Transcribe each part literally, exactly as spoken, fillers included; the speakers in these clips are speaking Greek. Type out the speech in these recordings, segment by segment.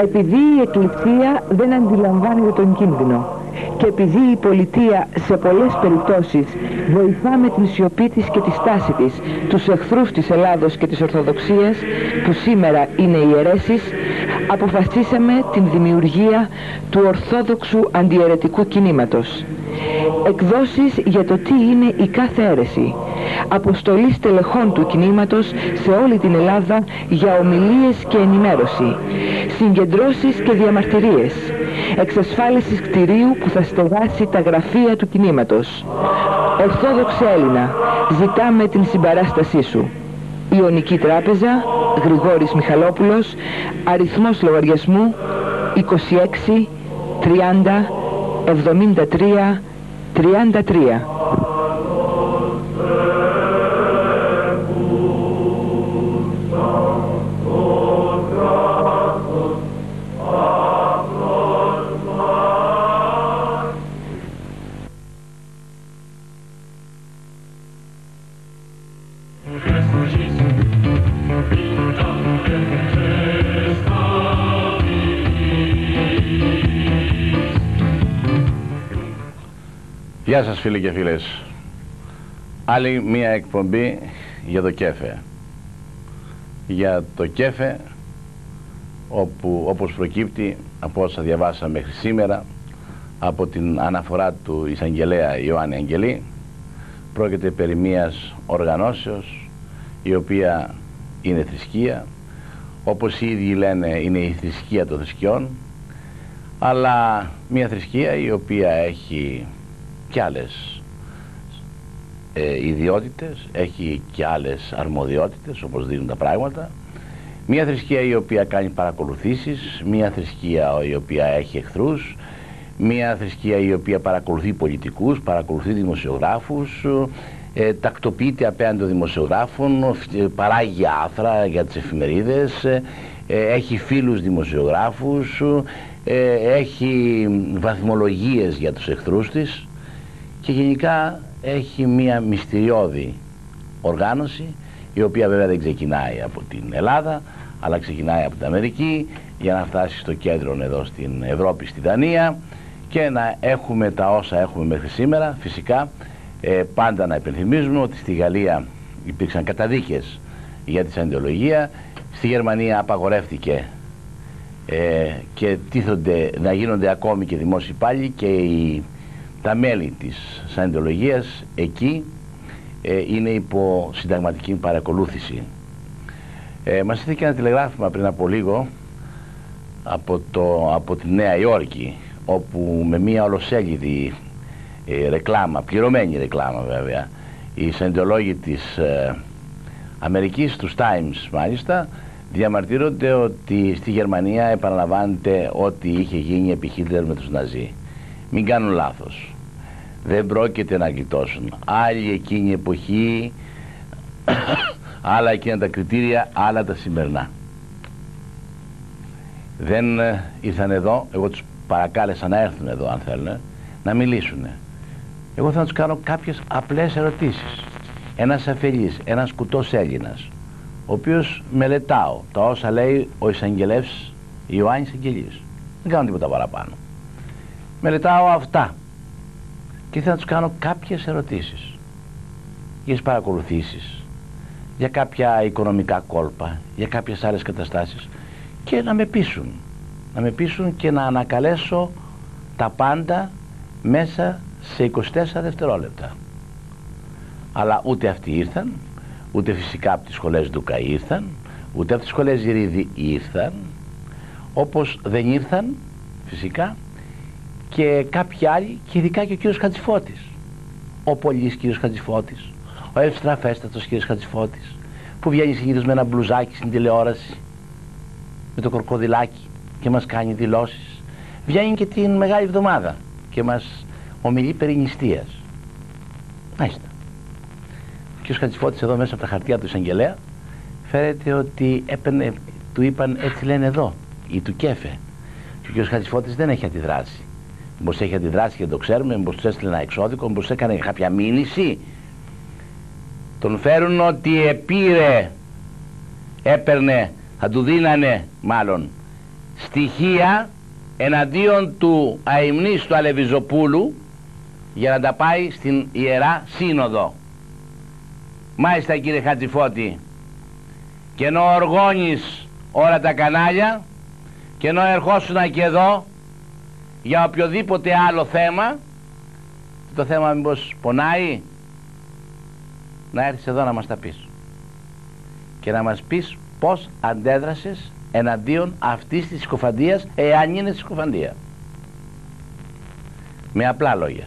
Επειδή η Εκκλησία δεν αντιλαμβάνεται τον κίνδυνο και επειδή η πολιτεία σε πολλές περιπτώσεις βοηθά με την σιωπή της και τη στάση της τους εχθρούς της Ελλάδος και της Ορθοδοξίας, που σήμερα είναι οι αιρέσεις, αποφασίσαμε την δημιουργία του Ορθόδοξου Αντιαιρετικού Κινήματος. Εκδόσεις για το τι είναι η κάθε αίρεση. Αποστολή στελεχών του κινήματος σε όλη την Ελλάδα για ομιλίες και ενημέρωση. Συγκεντρώσεις και διαμαρτυρίες. Εξασφάλιση κτηρίου που θα στεγάσει τα γραφεία του κινήματος. Ορθόδοξε Έλληνα, ζητάμε την συμπαράστασή σου. Ιωνική Τράπεζα, Γρηγόρης Μιχαλόπουλος, αριθμός λογαριασμού είκοσι έξι τριάντα εβδομήντα τρία τριάντα τρία. Γεια σας φίλοι και φίλες. Άλλη μία εκπομπή για το ΚΕΦΕ. Για το ΚΕΦΕ, όπου όπως προκύπτει από όσα διαβάσαμε μέχρι σήμερα, από την αναφορά του εισαγγελέα Ιωάννη Αγγελή, πρόκειται περί μίας οργανώσεως η οποία είναι θρησκεία, όπως οι ίδιοι λένε είναι η θρησκεία των θρησκειών, αλλά μια θρησκεία η οποία έχει και άλλες ε, ιδιότητες, έχει και άλλες αρμοδιότητες όπως δίνουν τα πράγματα. Μια θρησκεία η οποία κάνει παρακολουθήσεις, μια θρησκεία η οποία έχει εχθρούς, μια θρησκεία η οποία παρακολουθεί πολιτικούς, παρακολουθεί δημοσιογράφους, ε, τακτοποιείται απέναντι των δημοσιογράφων, ε, παράγει άθρα για τις εφημερίδες, ε, έχει φίλους δημοσιογράφους, ε, έχει βαθμολογίες για τους εχθρούς της και γενικά έχει μία μυστηριώδη οργάνωση, η οποία βέβαια δεν ξεκινάει από την Ελλάδα αλλά ξεκινάει από την Αμερική για να φτάσει στο κέντρο εδώ στην Ευρώπη, στη Δανία, και να έχουμε τα όσα έχουμε μέχρι σήμερα. Φυσικά ε, πάντα να υπενθυμίζουμε ότι στη Γαλλία υπήρξαν καταδίκες για τη σαντιολογία, στη Γερμανία απαγορεύτηκε ε, και τίθονται να γίνονται ακόμη και δημόσιοι υπάλληλοι, και οι, τα μέλη της σαντιολογίας εκεί ε, είναι υπό συνταγματική παρακολούθηση. Ε, μας ήρθε και ένα τηλεγράφημα πριν από λίγο από, το, από τη Νέα Υόρκη, όπου με μία ολοσέλιδη ε, ρεκλάμα, πληρωμένη ρεκλάμα βέβαια, οι σαντιολόγοι της ε, Αμερικής, τους Times μάλιστα, διαμαρτύρονται ότι στη Γερμανία επαναλαμβάνεται ότι είχε γίνει επί Χίτλερ με τους Ναζί. Μην κάνουν λάθος, δεν πρόκειται να γλιτώσουν. Άλλη εκείνη η εποχή, άλλα εκείνα τα κριτήρια, άλλα τα σημερινά. Δεν ε, ήρθαν εδώ, εγώ τους παρακάλεσα να έρθουν εδώ αν θέλουν, να μιλήσουν. Εγώ θα να τους κάνω κάποιες απλές ερωτήσεις. Ένας αφελής, ένας κουτός Έλληνας, ο οποίος μελετάω τα όσα λέει ο εισαγγελεύς Ιωάννης Αγγελής, δεν κάνω τίποτα παραπάνω. Μελετάω αυτά και θα τους κάνω κάποιες ερωτήσεις για τις παρακολουθήσεις, για κάποια οικονομικά κόλπα, για κάποιες άλλες καταστάσεις, και να με πείσουν, να με πείσουν και να ανακαλέσω τα πάντα μέσα σε είκοσι τέσσερα δευτερόλεπτα. Αλλά ούτε αυτοί ήρθαν, ούτε φυσικά από τις σχολές Ντούκα ήρθαν, ούτε από τις σχολές Ζηρίδη ήρθαν, όπως δεν ήρθαν φυσικά και κάποιοι άλλοι, και ειδικά και ο κύριος Χατζηφώτης, ο πολύς κύριος Χατζηφώτης, ο ευστραφέστατος κύριος Χατζηφώτης, που βγαίνει συνήθως με ένα μπλουζάκι στην τηλεόραση με το κροκοδιλάκι και μας κάνει δηλώσεις. Βγαίνει και την Μεγάλη Εβδομάδα και μας ομιλεί περί νηστείας. Μάλιστα. Ο κ. Χατζηφώτης εδώ μέσα από τα χαρτιά του εισαγγελέα φέρεται ότι έπαιρνε, του είπαν έτσι λένε εδώ, ή του ΚΕΦΕ. Και ο κ. Χατζηφώτης δεν έχει αντιδράσει. Μήπως έχει αντιδράσει και δεν το ξέρουμε, μήπως τους έστειλε ένα εξώδικο, μήπως έκανε κάποια μήνυση. Τον φέρουν ότι επήρε, έπαιρνε, θα του δίνανε μάλλον στοιχεία εναντίον του αημνής του Αλεβιζοπούλου για να τα πάει στην Ιερά Σύνοδο. Μάλιστα κύριε Χατζηφώτη, και ενώ οργώνεις όλα τα κανάλια και ενώ ερχόσουνα και εδώ για οποιοδήποτε άλλο θέμα, το θέμα μήπως πονάει, να έρθεις εδώ να μας τα πεις και να μας πεις πως αντέδρασες εναντίον αυτής της συκοφαντίας, εάν είναι συκοφαντία. Με απλά λόγια.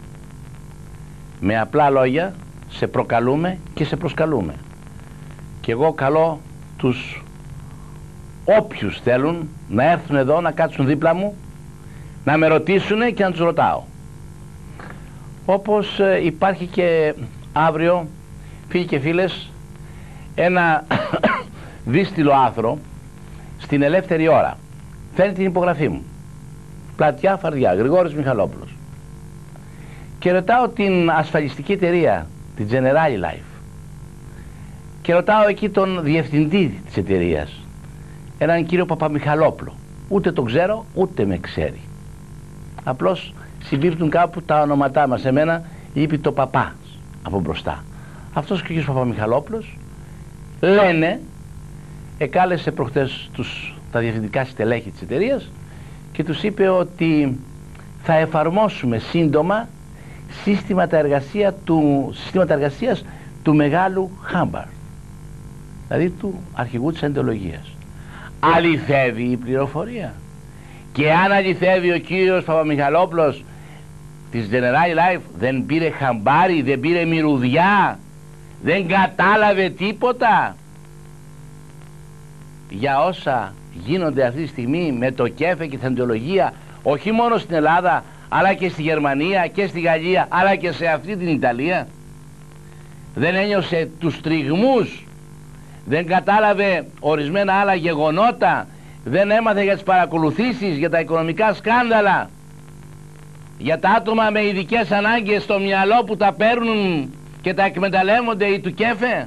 Με απλά λόγια σε προκαλούμε και σε προσκαλούμε. Και εγώ καλώ τους όποιους θέλουν να έρθουν εδώ, να κάτσουν δίπλα μου, να με ρωτήσουν και να τους ρωτάω. Όπως ε, υπάρχει και αύριο, φίλοι και φίλες, ένα δύστιλο άθρο στην Ελεύθερη Ώρα. Φέρνει την υπογραφή μου. Πλατιά Φαρδιά, Γρηγόρης Μιχαλόπουλος. Και ρωτάω την ασφαλιστική εταιρεία, την Generali Life, και ρωτάω εκεί τον διευθυντή της εταιρείας, έναν κύριο Παπαμιχαλόπουλο. Ούτε τον ξέρω, ούτε με ξέρει. Απλώς συμπίπτουν κάπου τα ονοματά μας. Εμένα είπε το παπά από μπροστά. Αυτός και ο κύριος Παπαμιχαλόπουλος λένε, εκάλεσε προχτές τους, τα διευθυντικά στελέχη της εταιρείας και τους είπε ότι θα εφαρμόσουμε σύντομα σύστηματα, εργασία του, συστήματα εργασίας του μεγάλου Χάμπαρ, δηλαδή του αρχηγού της εντολογίας. Αληθεύει η πληροφορία? Και αν αληθεύει, ο κύριος Παπαμιχαλόπουλος της Generali Life δεν πήρε χαμπάρι, δεν πήρε μυρουδιά, δεν κατάλαβε τίποτα για όσα γίνονται αυτή τη στιγμή με το ΚΕΦΕ και την εντολογία, όχι μόνο στην Ελλάδα αλλά και στη Γερμανία και στη Γαλλία αλλά και σε αυτή την Ιταλία? Δεν ένιωσε τους τριγμούς, δεν κατάλαβε ορισμένα άλλα γεγονότα, δεν έμαθε για τις παρακολουθήσεις, για τα οικονομικά σκάνδαλα, για τα άτομα με ειδικές ανάγκες στο μυαλό που τα παίρνουν και τα εκμεταλλεύονται οι του ΚΕΦΕ?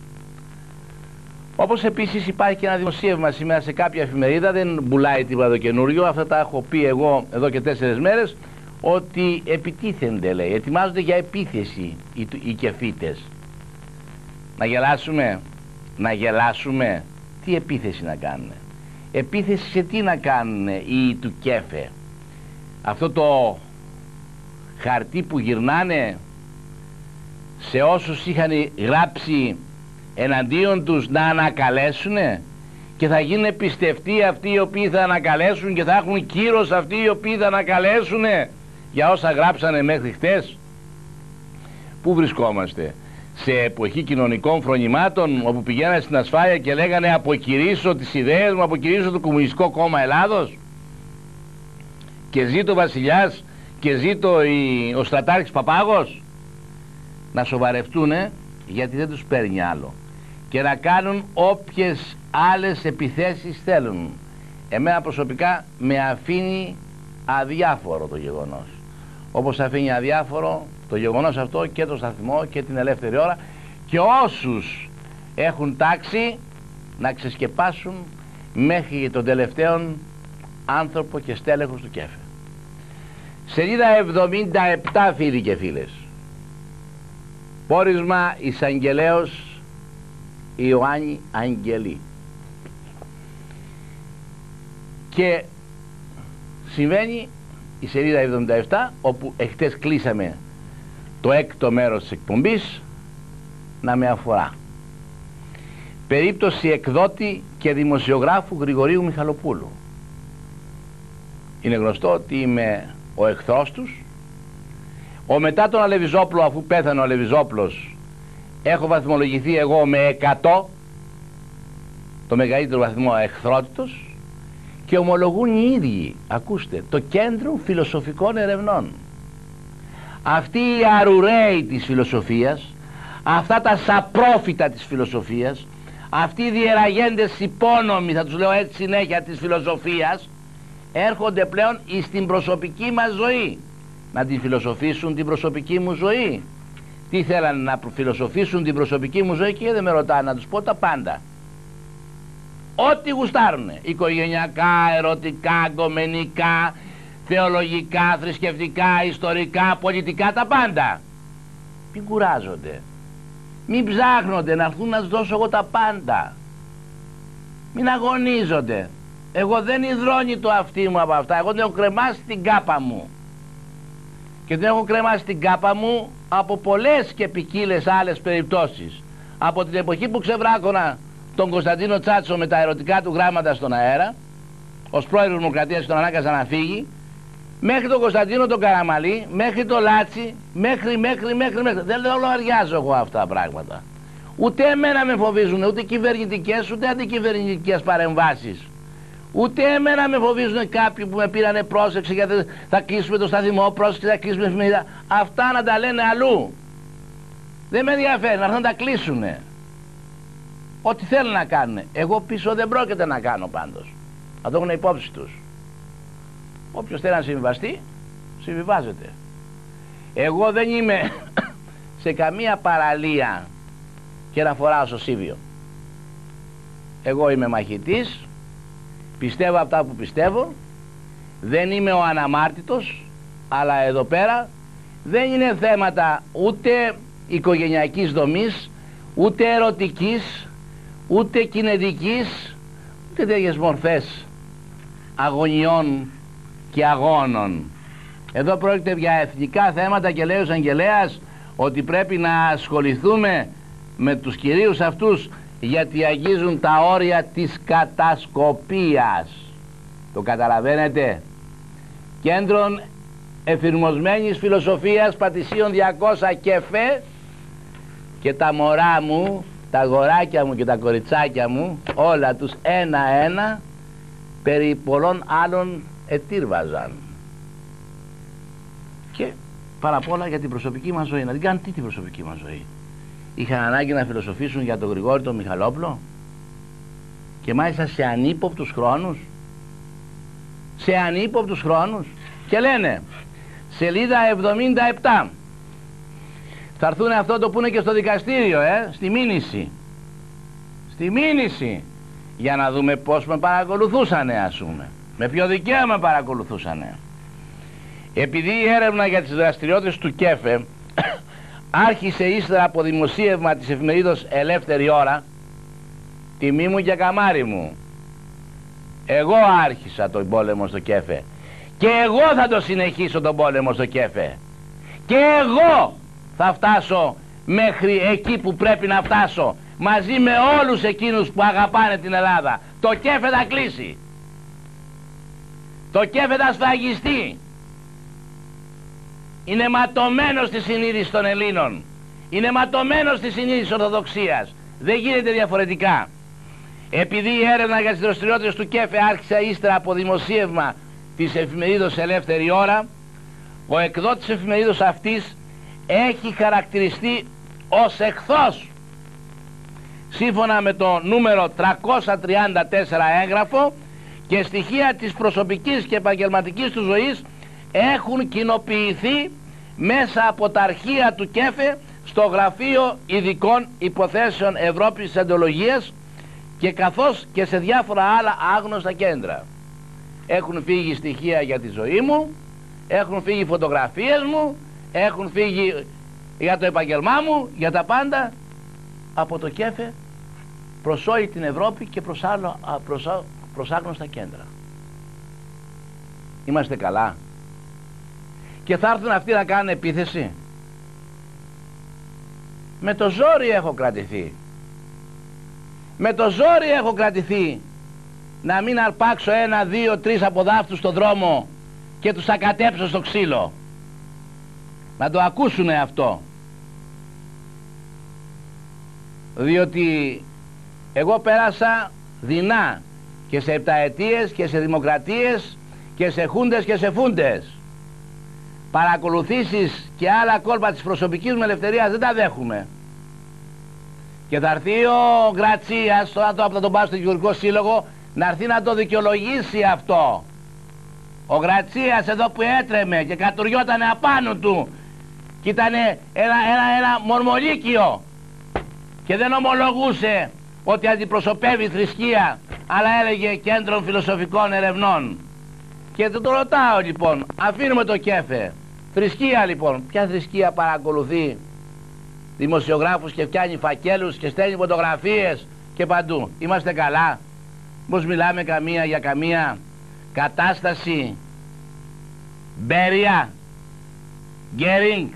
Όπως επίσης υπάρχει και ένα δημοσίευμα σήμερα σε κάποια εφημερίδα, δεν πουλάει τίποτα το καινούριο, αυτά τα έχω πει εγώ εδώ και τέσσερις μέρες, ότι επιτίθενται, λέει, ετοιμάζονται για επίθεση οι, οι κεφίτες. Να γελάσουμε, να γελάσουμε, τι επίθεση να κάνουν? Επίθεση σε τι να κάνουν οι του ΚΕΦΕ? Αυτό το χαρτί που γυρνάνε σε όσους είχαν γράψει εναντίον τους να ανακαλέσουνε, και θα γίνουν πιστευτοί αυτοί οι οποίοι θα ανακαλέσουν και θα έχουν κύρος αυτοί οι οποίοι θα ανακαλέσουνε για όσα γράψανε μέχρι χτες. Πού βρισκόμαστε? Σε εποχή κοινωνικών φρονημάτων, όπου πηγαίνανε στην ασφάλεια και λέγανε αποκηρύσω τις ιδέες μου, αποκηρύσω το Κομμουνιστικό Κόμμα Ελλάδος και ζήτω ο Βασιλιάς και ζήτω η, ο στρατάρχης Παπάγος? Να σοβαρευτούνε, γιατί δεν τους παίρνει άλλο, και να κάνουν όποιες άλλες επιθέσεις θέλουν. Εμένα προσωπικά με αφήνει αδιάφορο το γεγονός, όπως αφήνει αδιάφορο το γεγονός αυτό και το σταθμό και την Ελεύθερη Ώρα και όσους έχουν τάξει να ξεσκεπάσουν μέχρι τον τελευταίο άνθρωπο και στέλεχος του ΚΕΦΕ. Σελίδα εβδομήντα επτά, φίλοι και φίλες. Πόρισμα εισαγγελέως Ιωάννη Αγγελή. Και συμβαίνει η σελίδα εβδομήντα επτά, όπου εχθές κλείσαμε το έκτο μέρος της εκπομπής, να με αφορά. Περίπτωση εκδότη και δημοσιογράφου Γρηγορίου Μιχαλοπούλου. Είναι γνωστό ότι είμαι ο εχθρός τους. Ο μετά τον Αλεβιζόπουλο, αφού πέθανε ο Αλεβιζόπουλος, έχω βαθμολογηθεί εγώ με εκατό, το μεγαλύτερο βαθμό εχθρότητος, και ομολογούν οι ίδιοι, ακούστε, το Κέντρο Φιλοσοφικών Ερευνών. Αυτοί οι αρουραίοι της φιλοσοφίας, αυτά τα σαπρόφητα της φιλοσοφίας, αυτοί οι διεραγέντες υπόνομοι, θα τους λέω έτσι συνέχεια, της φιλοσοφίας, έρχονται πλέον στην προσωπική μας ζωή. Να την φιλοσοφήσουν την προσωπική μου ζωή. Τι θέλανε? Να φιλοσοφήσουν την προσωπική μου ζωή, και δεν με ρωτάνε να τους πω τα πάντα. ό,τι γουστάρουνε, οικογενειακά, ερωτικά, γκομενικά, θεολογικά, θρησκευτικά, ιστορικά, πολιτικά, τα πάντα. Μην κουράζονται, μην ψάχνονται να έρθουν να τους δώσω εγώ τα πάντα, μην αγωνίζονται. Εγώ δεν υδρώνει το αυτί μου από αυτά, εγώ δεν έχω κρεμάσει την κάπα μου, και δεν έχω κρεμάσει την κάπα μου από πολλές και ποικίλες άλλες περιπτώσεις. Από την εποχή που ξεβράκωνα τον Κωνσταντίνο Τσάτσο με τα ερωτικά του γράμματα στον αέρα, ως πρόεδρος Δημοκρατίας και τον ανάγκαζα να φύγει, μέχρι τον Κωνσταντίνο τον Καραμαλή, μέχρι τον Λάτσι, μέχρι, μέχρι, μέχρι, μέχρι. Δεν λογαριάζω εγώ αυτά τα πράγματα. Ούτε εμένα με φοβίζουν, ούτε κυβερνητικές, ούτε αντικυβερνητικές παρεμβάσεις. Ούτε εμένα με φοβίζουν κάποιοι που με πήρανε πρόσεξε γιατί θα κλείσουμε το σταθμό, πρόσεξε, θα κλείσουμε εφημερίδα. Αυτά να τα λένε αλλού. Δεν με ενδιαφέρει, να έρθουν να τα κλείσουνε. Ό,τι θέλουν να κάνουν. Εγώ πίσω δεν πρόκειται να κάνω πάντως. Να το έχουν υπόψη τους. Όποιος θέλει να συμβιβαστεί, συμβιβάζεται. Εγώ δεν είμαι σε καμία παραλία και να φοράω σωσίβιο. Εγώ είμαι μαχητής, πιστεύω αυτά που πιστεύω, δεν είμαι ο αναμάρτητος, αλλά εδώ πέρα δεν είναι θέματα ούτε οικογενειακής δομής, ούτε ερωτικής, ούτε κινητικής, ούτε τέτοιες μορφές αγωνιών και αγώνων. Εδώ πρόκειται για εθνικά θέματα και λέει ο Εισαγγελέας ότι πρέπει να ασχοληθούμε με τους κυρίους αυτούς γιατί αγγίζουν τα όρια της κατασκοπίας. Το καταλαβαίνετε? Κέντρων εφηρμοσμένης φιλοσοφίας Πατησίων διακόσια και φε, και τα μωρά μου, τα αγοράκια μου και τα κοριτσάκια μου, όλα τους ένα-ένα περί πολλών άλλων ετήρβαζαν. Και πάρα απ' όλα για την προσωπική μας ζωή. Να την κάνουν τι την προσωπική μας ζωή? Είχαν ανάγκη να φιλοσοφήσουν για τον Γρηγόρη τον Μιχαλόπουλο, και μάλιστα σε ανύποπτους χρόνους, σε ανύποπτους χρόνους. Και λένε σελίδα εβδομήντα επτά, θα έρθουν αυτό το πούνε και στο δικαστήριο, ε, στη μήνυση, στη μήνυση, για να δούμε πως με παρακολουθούσανε, ας πούμε, με ποιο δικαίωμα παρακολουθούσανε. Επειδή η έρευνα για τις δραστηριότητες του ΚΕΦΕ άρχισε ύστερα από δημοσίευμα της εφημερίδος Ελεύθερη Ώρα, τιμή μου και καμάρι μου, εγώ άρχισα τον πόλεμο στο ΚΕΦΕ και εγώ θα το συνεχίσω τον πόλεμο στο ΚΕΦΕ, και εγώ θα φτάσω μέχρι εκεί που πρέπει να φτάσω, μαζί με όλους εκείνους που αγαπάνε την Ελλάδα. Το ΚΕΦΕ θα κλείσει, το ΚΕΦΕ θα σφραγιστεί. Είναι ματωμένο στη συνείδηση των Ελλήνων, είναι ματωμένο στη συνείδηση της Ορθοδοξίας. Δεν γίνεται διαφορετικά. Επειδή η έρευνα για τις δραστηριότητες του ΚΕΦΕ άρχισε ύστερα από δημοσίευμα της εφημερίδος Ελεύθερη Ώρα, ο εκδότης εφημερίδος αυτής έχει χαρακτηριστεί ως εχθρός, σύμφωνα με το νούμερο τριακόσια τριάντα τέσσερα έγγραφο, και στοιχεία της προσωπικής και επαγγελματικής του ζωής έχουν κοινοποιηθεί μέσα από τα αρχεία του ΚΕΦΕ στο Γραφείο Ειδικών Υποθέσεων Ευρώπης της Αντολογίας, και καθώς και σε διάφορα άλλα άγνωστα κέντρα. Έχουν φύγει στοιχεία για τη ζωή μου, έχουν φύγει φωτογραφίες μου, έχουν φύγει για το επαγγελμά μου, για τα πάντα, από το ΚΕΦΕ προς όλη την Ευρώπη και προς, άλλο, προς, προς άγνωστα κέντρα. Είμαστε καλά? Και θα έρθουν αυτοί να κάνουν επίθεση? Με το ζόρι έχω κρατηθεί, με το ζόρι έχω κρατηθεί να μην αρπάξω ένα, δύο, τρεις από δάφτους στον δρόμο και τους ακατέψω στο ξύλο. Να το ακούσουνε αυτό. Διότι εγώ πέρασα δεινά και σε επταετίες και σε δημοκρατίες και σε χούντες και σε φούντες. Παρακολουθήσεις και άλλα κόλπα της προσωπικής μου ελευθερίας δεν τα δέχουμε. Και θα έρθει ο Γκρατσίας, τώρα το από τον πάω στο Γεωργικό Σύλλογο, να έρθει να το δικαιολογήσει αυτό. Ο Γκρατσίας εδώ που έτρεμε και κατουριότανε απάνω του και ήταν ένα, ένα, ένα μορμολίκιο και δεν ομολογούσε ότι αντιπροσωπεύει θρησκεία αλλά έλεγε Κέντρο Φιλοσοφικών Ερευνών. Και του το ρωτάω λοιπόν, αφήνουμε το ΚΕΦΕ. Θρησκεία λοιπόν, ποια θρησκεία παρακολουθεί δημοσιογράφους και φτιάνει φακέλους και στέλνει φωτογραφίες και παντού? Είμαστε καλά? Πώς μιλάμε καμία για καμία κατάσταση Μπέρια, Γκέρινγκ?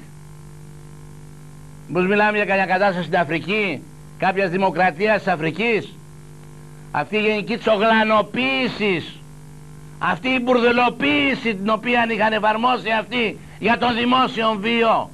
Πώς μιλάμε για καμία κατάσταση στην Αφρική, κάποιας δημοκρατίας της Αφρικής? Αυτή η γενική τσογλανοποίηση, αυτή η μπουρδελοποίηση την οποία είχαν εφαρμόσει αυτοί για τον δημόσιο βίο.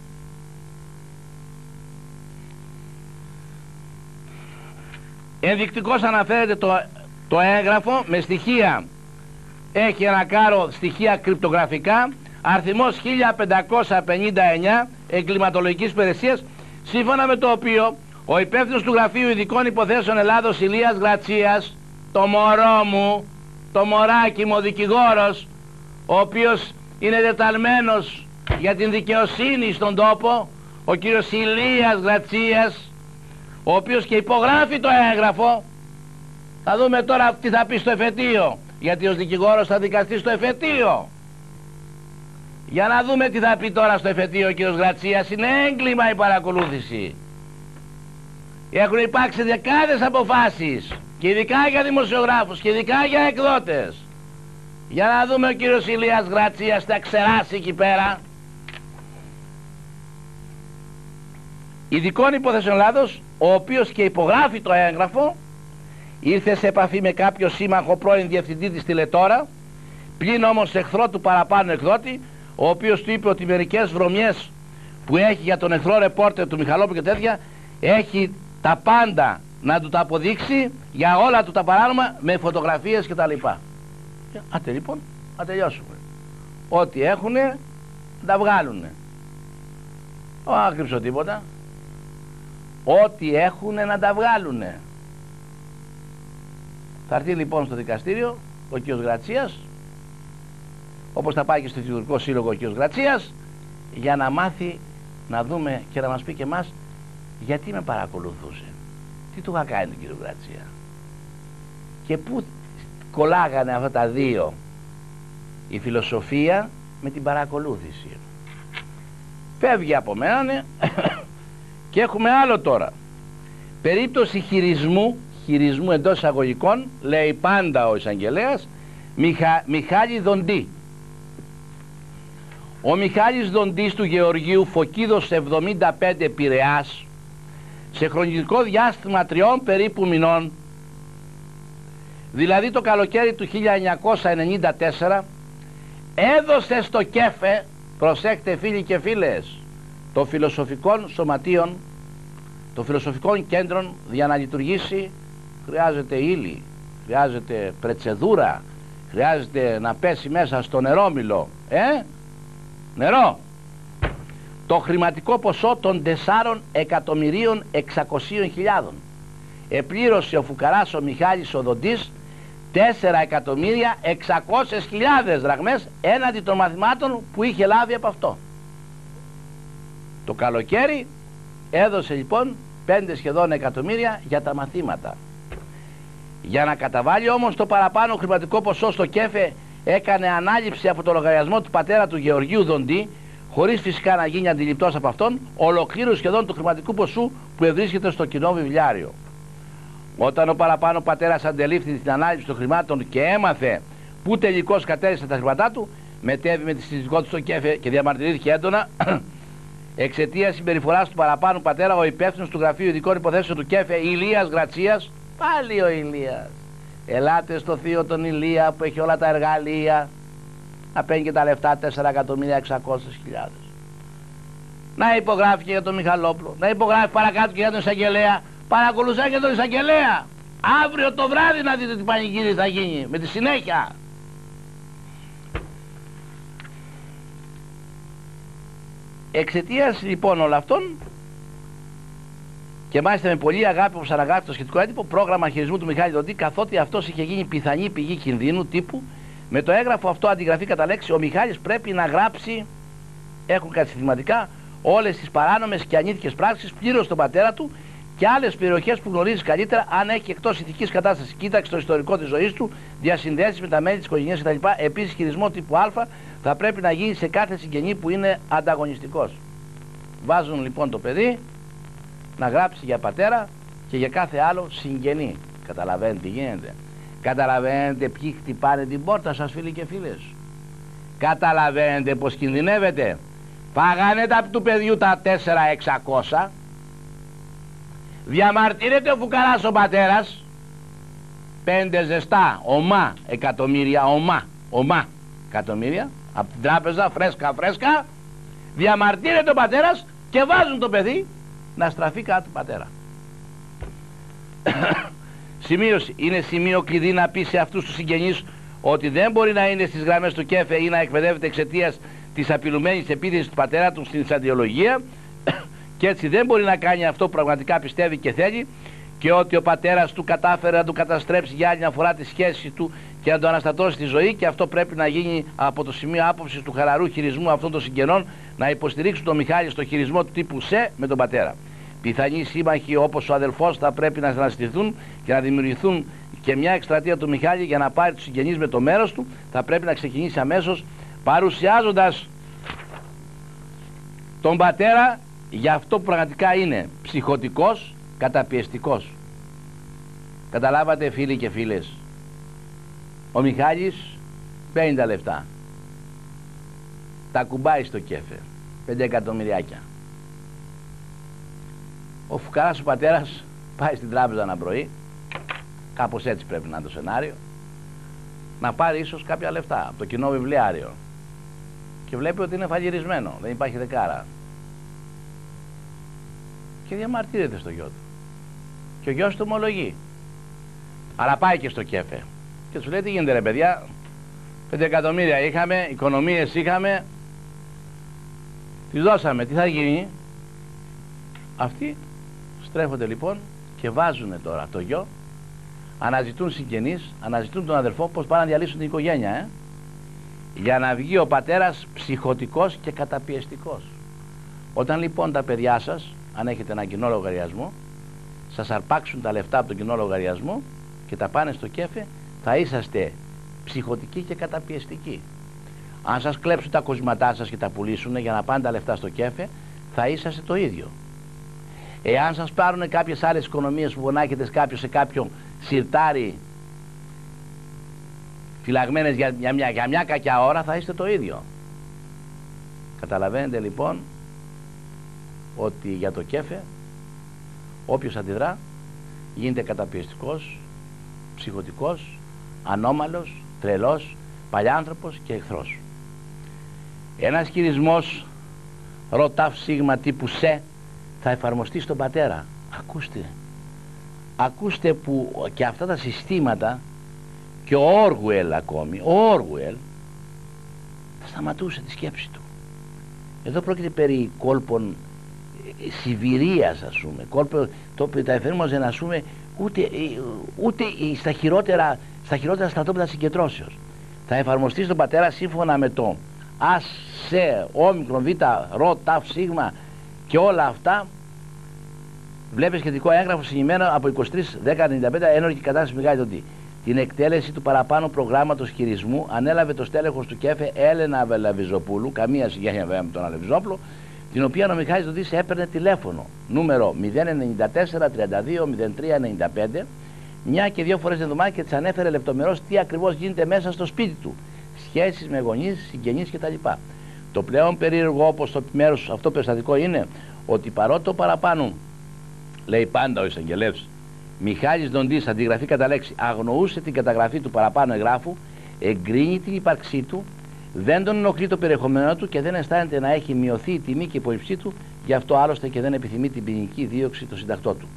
Ενδεικτικώς αναφέρεται το, το έγγραφο με στοιχεία. Έχει ένα κάρο στοιχεία κρυπτογραφικά, αριθμός χίλια πεντακόσια πενήντα εννιά εγκληματολογικής υπηρεσίας, σύμφωνα με το οποίο ο υπεύθυνος του Γραφείου Ειδικών Υποθέσεων Ελλάδος Ηλίας Γρατσίας, το μωρό μου, το μωράκι μου, ο δικηγόρος, ο οποίος είναι δεταλμένος για την δικαιοσύνη στον τόπο, ο κύριος Ηλίας Γρατσίας, ο οποίος και υπογράφει το έγγραφο. Θα δούμε τώρα τι θα πει στο εφετείο, γιατί ως δικηγόρος θα δικαστεί στο εφετείο. Για να δούμε τι θα πει τώρα στο εφετείο ο κύριος Γρατσίας. Είναι έγκλημα η παρακολούθηση. Έχουν υπάρξει δεκάδες αποφάσεις, και ειδικά για δημοσιογράφους και ειδικά για εκδότες. Για να δούμε ο κύριος Ηλίας Γρατσίας θα ξεράσει εκεί πέρα. Ειδικών Υποθέσεων Ελλάδος, ο οποίος και υπογράφει το έγγραφο, ήρθε σε επαφή με κάποιο σύμμαχο πρώην διευθυντή της Τηλετώρα, πλην όμως εχθρό του παραπάνω εκδότη, ο οποίος του είπε ότι μερικές βρωμιές που έχει για τον εχθρό ρεπόρτερ του Μιχαλόπουλου και τέτοια, έχει τα πάντα να του τα αποδείξει για όλα του τα παράνομα με φωτογραφίες κτλ. Άτε λοιπόν, να τελειώσουμε. Ό,τι έχουνε, τα βγάλουνε. Ω, άκρυψω τίποτα. Ό,τι έχουνε να τα βγάλουνε. Θα έρθει λοιπόν στο δικαστήριο ο κ. Γρατσίας, όπως θα πάει και στο Φοιτητικό Σύλλογο ο κ. Γρατσίας, για να μάθει, να δούμε και να μας πει και εμάς γιατί με παρακολουθούσε. Τι του είχα κάνει τον κύριο Γρατσία και πού κολλάγανε αυτά τα δύο, η φιλοσοφία με την παρακολούθηση. Φεύγει από μένα, ναι. Και έχουμε άλλο τώρα. Περίπτωση χειρισμού, χειρισμού εντός εισαγωγικών, λέει πάντα ο εισαγγελέας, Μιχα, Μιχάλη Δοντή. Ο Μιχάλης Δοντής του Γεωργίου Φωκίδος εβδομήντα πέντε Πειραιάς, σε χρονικό διάστημα τριών περίπου μηνών, δηλαδή το καλοκαίρι του χίλια εννιακόσια ενενήντα τέσσερα, έδωσε στο ΚΕΦΕ, προσέξτε φίλοι και φίλες, των φιλοσοφικών σωματείων, των φιλοσοφικών κέντρων, για να λειτουργήσει χρειάζεται ύλη, χρειάζεται πρετσεδούρα, χρειάζεται να πέσει μέσα στο νερόμυλο, ε, νερό, το χρηματικό ποσό των τεσσάρων εκατομμυρίων εξακοσίων χιλιάδων. Επλήρωσε ο φουκαράς ο Μιχάλης ο Δοντής τέσσερα εκατομμύρια εξακόσιες χιλιάδες δραχμές έναντι των μαθημάτων που είχε λάβει από αυτό. Το καλοκαίρι έδωσε λοιπόν πέντε σχεδόν εκατομμύρια για τα μαθήματα. Για να καταβάλει όμως το παραπάνω χρηματικό ποσό στο ΚΕΦΕ, έκανε ανάληψη από το λογαριασμό του πατέρα του Γεωργίου Δοντή, χωρίς φυσικά να γίνει αντιληπτός από αυτόν, ολοκλήρου σχεδόν του χρηματικού ποσού που ευρίσκεται στο κοινό βιβλιάριο. Όταν ο παραπάνω πατέρας αντελήφθη την ανάληψη των χρημάτων και έμαθε που τελικώς κατέρισε τα χρήματά του, μετέβη με τη συζητικό του στο ΚΕΦΕ και διαμαρτυρήθηκε έντονα. Εξαιτίας συμπεριφοράς του παραπάνω πατέρα, ο υπεύθυνος του Γραφείου Ειδικών Υποθέσεων του ΚΕΦΕ, Ηλίας Γρατσίας, πάλι ο Ηλίας, ελάτε στο θείο τον Ηλία που έχει όλα τα εργαλεία, να παίρνει και τα λεφτά τέσσερα εκατομμύρια εξακόσιες χιλιάδες. Να υπογράφει και για τον Μιχαλόπουλο, να υπογράφει παρακάτω και για τον εισαγγελέα. Παρακολουθά και τον εισαγγελέα. Αύριο το βράδυ να δείτε τι πανηγύρι θα γίνει με τη συνέχεια. Εξαιτίας λοιπόν όλων αυτών, και μάλιστα με πολύ αγάπη όπως αναγράφει το σχετικό έντυπο, πρόγραμμα χειρισμού του Μιχάλη Δοντή, καθότι αυτός είχε γίνει πιθανή πηγή κινδύνου τύπου, με το έγγραφο αυτό αντιγραφή κατά λέξη, ο Μιχάλης πρέπει να γράψει, έχουν κατσυθηματικά, όλες τις παράνομες και ανήθικες πράξεις πλήρως στον πατέρα του και άλλες περιοχές που γνωρίζεις καλύτερα, αν έχει εκτός ηθικής κατάστασης. Κοίταξε το ιστορικό της ζωής του, διασυνδέσεις με τα μέλη της οικογένειας κτλ. Επίσης, χειρισμό τύπου Α θα πρέπει να γίνει σε κάθε συγγενή που είναι ανταγωνιστικός. Βάζουν λοιπόν το παιδί να γράψει για πατέρα και για κάθε άλλο συγγενή. Καταλαβαίνετε τι γίνεται? Καταλαβαίνετε ποιοι χτυπάνε την πόρτα σας, φίλοι και φίλες? Καταλαβαίνετε πως κινδυνεύετε? Φάγανε τα του παιδιού τα τέσσερα χιλιάδες εξακόσια. Διαμαρτύρεται ο φουκαράς ο πατέρας. Πέντε ζεστά ομά εκατομμύρια, ομά, ομά εκατομμύρια από την τράπεζα, φρέσκα φρέσκα. Διαμαρτύρεται ο πατέρας και βάζουν το παιδί να στραφεί κάτω του πατέρα. Σημείωση. Είναι σημείο κλειδί να πει σε αυτούς τους συγγενείς ότι δεν μπορεί να είναι στις γραμμές του ΚΕΦΕ ή να εκπαιδεύεται εξαιτίας της απειλουμένης επίθεσης του πατέρα του στην αντιολογία, και έτσι δεν μπορεί να κάνει αυτό που πραγματικά πιστεύει και θέλει, και ότι ο πατέρας του κατάφερε να του καταστρέψει για άλλη μια φορά τη σχέση του και να το αναστατώσει στη ζωή, και αυτό πρέπει να γίνει από το σημείο άποψης του χαλαρού χειρισμού αυτών των συγγενών, να υποστηρίξουν τον Μιχάλη στο χειρισμό του τύπου ΣΕ με τον πατέρα. Πιθανοί σύμμαχοι όπως ο αδελφός θα πρέπει να αναστηθούν και να δημιουργηθούν και μια εκστρατεία του Μιχάλη για να πάρει τους συγγενείς με το μέρος του. Θα πρέπει να ξεκινήσει αμέσως, παρουσιάζοντας τον πατέρα για αυτό που πραγματικά είναι, ψυχωτικός, καταπιεστικός. Καταλάβατε, φίλοι και φίλες? Ο Μιχάλης παίρνει τα λεφτά, τα κουμπάει στο ΚΕΦΕ, πέντε εκατομμυριάκια. Ο φουκαράς ο πατέρας πάει στην τράπεζα ένα πρωί, κάπως έτσι πρέπει να είναι το σενάριο, να πάρει ίσως κάποια λεφτά από το κοινό βιβλιάριο, και βλέπει ότι είναι φαγυρισμένο, δεν υπάρχει δεκάρα, και διαμαρτύρεται στο γιο του, και ο γιος του ομολογεί. Αλλά πάει και στο ΚΕΦΕ και του λέει: τι γίνεται ρε παιδιά, πέντε εκατομμύρια είχαμε, οικονομίες είχαμε, τις δώσαμε, τι θα γίνει? Αυτοί στρέφονται λοιπόν και βάζουν τώρα το γιο, αναζητούν συγγενείς, αναζητούν τον αδερφό, πώς πάνε να διαλύσουν την οικογένεια, ε? για να βγει ο πατέρας ψυχωτικός και καταπιεστικός. Όταν λοιπόν τα παιδιά σας, αν έχετε ένα κοινό λογαριασμό, σας αρπάξουν τα λεφτά από τον κοινό λογαριασμό και τα πάνε στο ΚΕΦΕ, θα είσαστε ψυχωτικοί και καταπιεστικοί. Αν σας κλέψουν τα κοσματά σας και τα πουλήσουν για να πάνε τα λεφτά στο ΚΕΦΕ, θα είσαστε το ίδιο. Εάν σας πάρουν κάποιες άλλες οικονομίες που γονάκετε κάποιο σε κάποιο σιρτάρι φυλαγμένες για, για, μια, για μια κακιά ώρα, θα είστε το ίδιο. Καταλαβαίνετε λοιπόν ότι για το ΚΕΦΕ όποιος αντιδρά γίνεται καταπιεστικός, ψυχωτικός, ανώμαλος, τρελός, παλιάνθρωπος και εχθρός. Ένας χειρισμός ρωτάφ σίγμα τύπου ΣΕ θα εφαρμοστεί στον πατέρα. Ακούστε, ακούστε που και αυτά τα συστήματα, και ο Όργουελ ακόμη, ο Όργουελ θα σταματούσε τη σκέψη του. Εδώ πρόκειται περί κόλπων Σιβηρίας, ας πούμε, κόλπο το οποίο τα εφαρμόζε, να πούμε, ούτε, ούτε στα χειρότερα, στα χειρότερα στρατόπεδα συγκεντρώσεως. Θα εφαρμοστεί στον πατέρα σύμφωνα με το ΑΣ, ΣΕ, όμικρον, Β, ΡΟ, ΤΑΦ, σίγμα και όλα αυτά. Βλέπει σχετικό έγγραφο συγκεκριμένο από είκοσι τρεις δέκα ενενήντα πέντε, ένορκη κατάσταση Μιχάλη Δοντή. Την εκτέλεση του παραπάνω προγράμματος χειρισμού ανέλαβε το στέλεχος του ΚΕΦΕ Έλενα Βελαβιζοπούλου, καμία συγγένεια βέβαια με τον Αλεβιζόπουλο, την οποία ο Μιχάλης Δοντής έπαιρνε τηλέφωνο νούμερο μηδέν εννιά τέσσερα τριάντα δύο μηδέν τρία ενενήντα πέντε μια και δύο φορές την εβδομάδα, και της ανέφερε λεπτομερώς τι ακριβώς γίνεται μέσα στο σπίτι του, σχέσεις με γονείς, συγγενείς κτλ. Το πλέον περίεργο όπως το μέρος αυτό περιστατικό είναι ότι παρότι το παραπάνω, λέει πάντα ο εισαγγελεύς, Μιχάλης Δοντής, αντιγραφή κατά λέξη, αγνοούσε την καταγραφή του παραπάνω εγγράφου, εγκρίνει την ύπαρξή του, δεν τον ενοχλεί το περιεχόμενό του και δεν αισθάνεται να έχει μειωθεί η τιμή και η υπολοιψή του, γι' αυτό άλλωστε και δεν επιθυμεί την ποινική δίωξη του συντακτό του.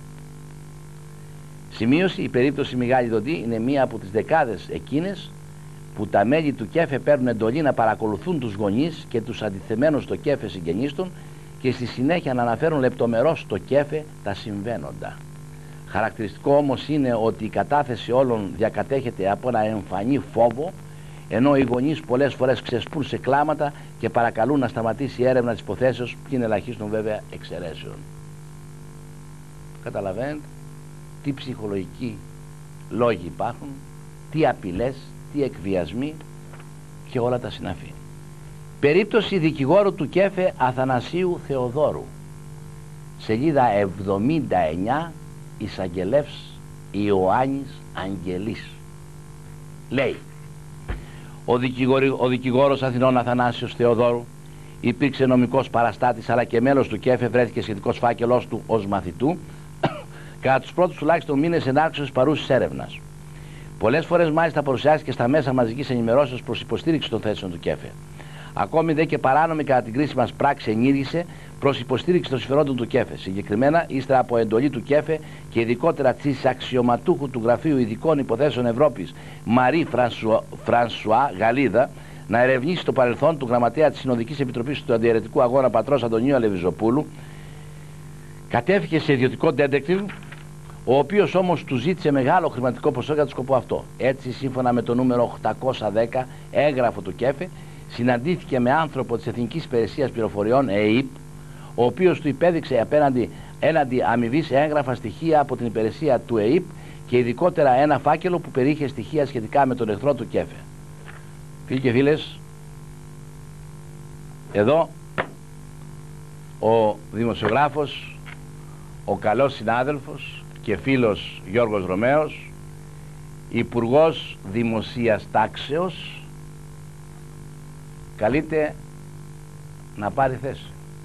Σημείωση: η περίπτωση Μιχάλη Δοντή είναι μία από τις δεκάδες εκείνες που τα μέλη του ΚΕΦΕ παίρνουν εντολή να παρακολουθούν τους γονείς και τους αντιθεμένους στο ΚΕΦΕ συγγενείς των και στη συνέχεια να αναφέρουν λεπτομερώς στο ΚΕΦΕ τα συμβαίνοντα. Χαρακτηριστικό όμως είναι ότι η κατάθεση όλων διακατέχεται από ένα εμφανή φόβο, ενώ οι γονείς πολλές φορές ξεσπούν σε κλάματα και παρακαλούν να σταματήσει η έρευνα της υποθέσεως, πλην ελαχίστων βέβαια εξαιρέσεων. καταλαβαίνετε τι ψυχολογικοί λόγοι υπάρχουν, τι απειλές, τι εκβιασμοί και όλα τα συναφή. Περίπτωση δικηγόρου του Κέφε Αθανασίου Θεοδόρου, σελίδα εβδομήντα εννιά, εισαγγελεύς Ιωάννης Αγγελής. Λέει: ο, δικηγόρη, ο δικηγόρος Αθηνών Αθανάσιος Θεοδόρου υπήρξε νομικός παραστάτης αλλά και μέλος του Κέφε, βρέθηκε σχετικός φάκελός του ως μαθητού κατά τους πρώτους τουλάχιστον μήνες ενάρξεως παρούσης έρευνας. Πολλές φορές μάλιστα παρουσιάστηκε στα μέσα μαζικής ενημερώσεως προς υποστήριξη των θέσεων του Κέφε. Ακόμη δε και παράνομη κατά την κρίση μας πράξη ενήργησε προς υποστήριξη των συμφερόντων του Κέφε. Συγκεκριμένα, ύστερα από εντολή του Κέφε και ειδικότερα της αξιωματούχου του Γραφείου Ειδικών Υποθέσεων Ευρώπης Μαρή Φρανσουά Γαλλίδα να ερευνήσει το παρελθόν του γραμματέα της Συνοδικής Επιτροπής του Αντιαιρετικού Αγώνα πατρός Αντωνίου Αλεβιζοπούλου, κατέφυγε σε ιδιωτικό detective, ο οποίος όμως του ζήτησε μεγάλο χρηματικό ποσό για το σκοπό αυτό. Έτσι, σύμφωνα με το νούμερο οκτακόσια δέκα έγγραφο του Κέφε, συναντήθηκε με άνθρωπο της Εθνικής Υπηρεσίας Πληροφοριών ΕΕΠ, ο οποίος του υπέδειξε απέναντι έναντι αμοιβής έγγραφα στοιχεία από την υπηρεσία του ΕΕΠ και ειδικότερα ένα φάκελο που περιείχε στοιχεία σχετικά με τον εχθρό του Κέφε. Φίλοι και φίλες, εδώ ο δημοσιογράφος, ο καλός συνάδελφος και φίλος Γιώργος Ρωμαίος, Υπουργός Δημοσίας Τάξεως, καλείται να πάρει θέση.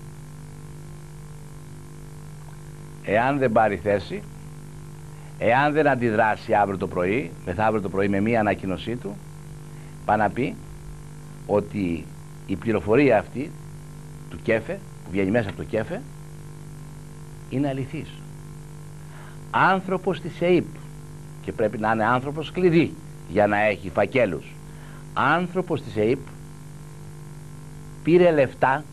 Εάν δεν πάρει θέση, εάν δεν αντιδράσει αύριο το πρωί, μεθαύριο το πρωί με μία ανακοίνωσή του, πάει να πει ότι η πληροφορία αυτή του Κέφε, που βγαίνει μέσα από το Κέφε, είναι αληθής. Άνθρωπος της ΕΕΠ, και πρέπει να είναι άνθρωπος κλειδί για να έχει φακέλους, άνθρωπος της ΕΕΠ πήρε λεφτά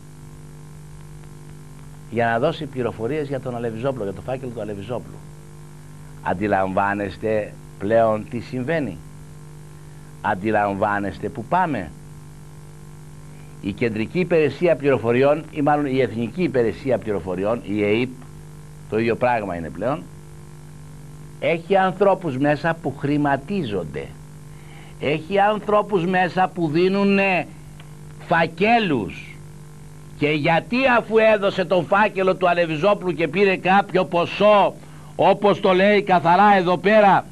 για να δώσει πληροφορίες για τον Αλεβιζόπουλο, για το φάκελο του Αλεβιζόπουλου. Αντιλαμβάνεστε πλέον τι συμβαίνει? Αντιλαμβάνεστε που πάμε? Η Κεντρική Υπηρεσία Πληροφοριών, ή μάλλον η Εθνική Υπηρεσία Πληροφοριών, η ΕΕΠ, το ίδιο πράγμα είναι πλέον, έχει ανθρώπους μέσα που χρηματίζονται. Έχει ανθρώπους μέσα που δίνουν φακέλους. Και γιατί, αφού έδωσε τον φάκελο του Αλεβιζόπουλου και πήρε κάποιο ποσό, όπως το λέει καθαρά εδώ πέρα,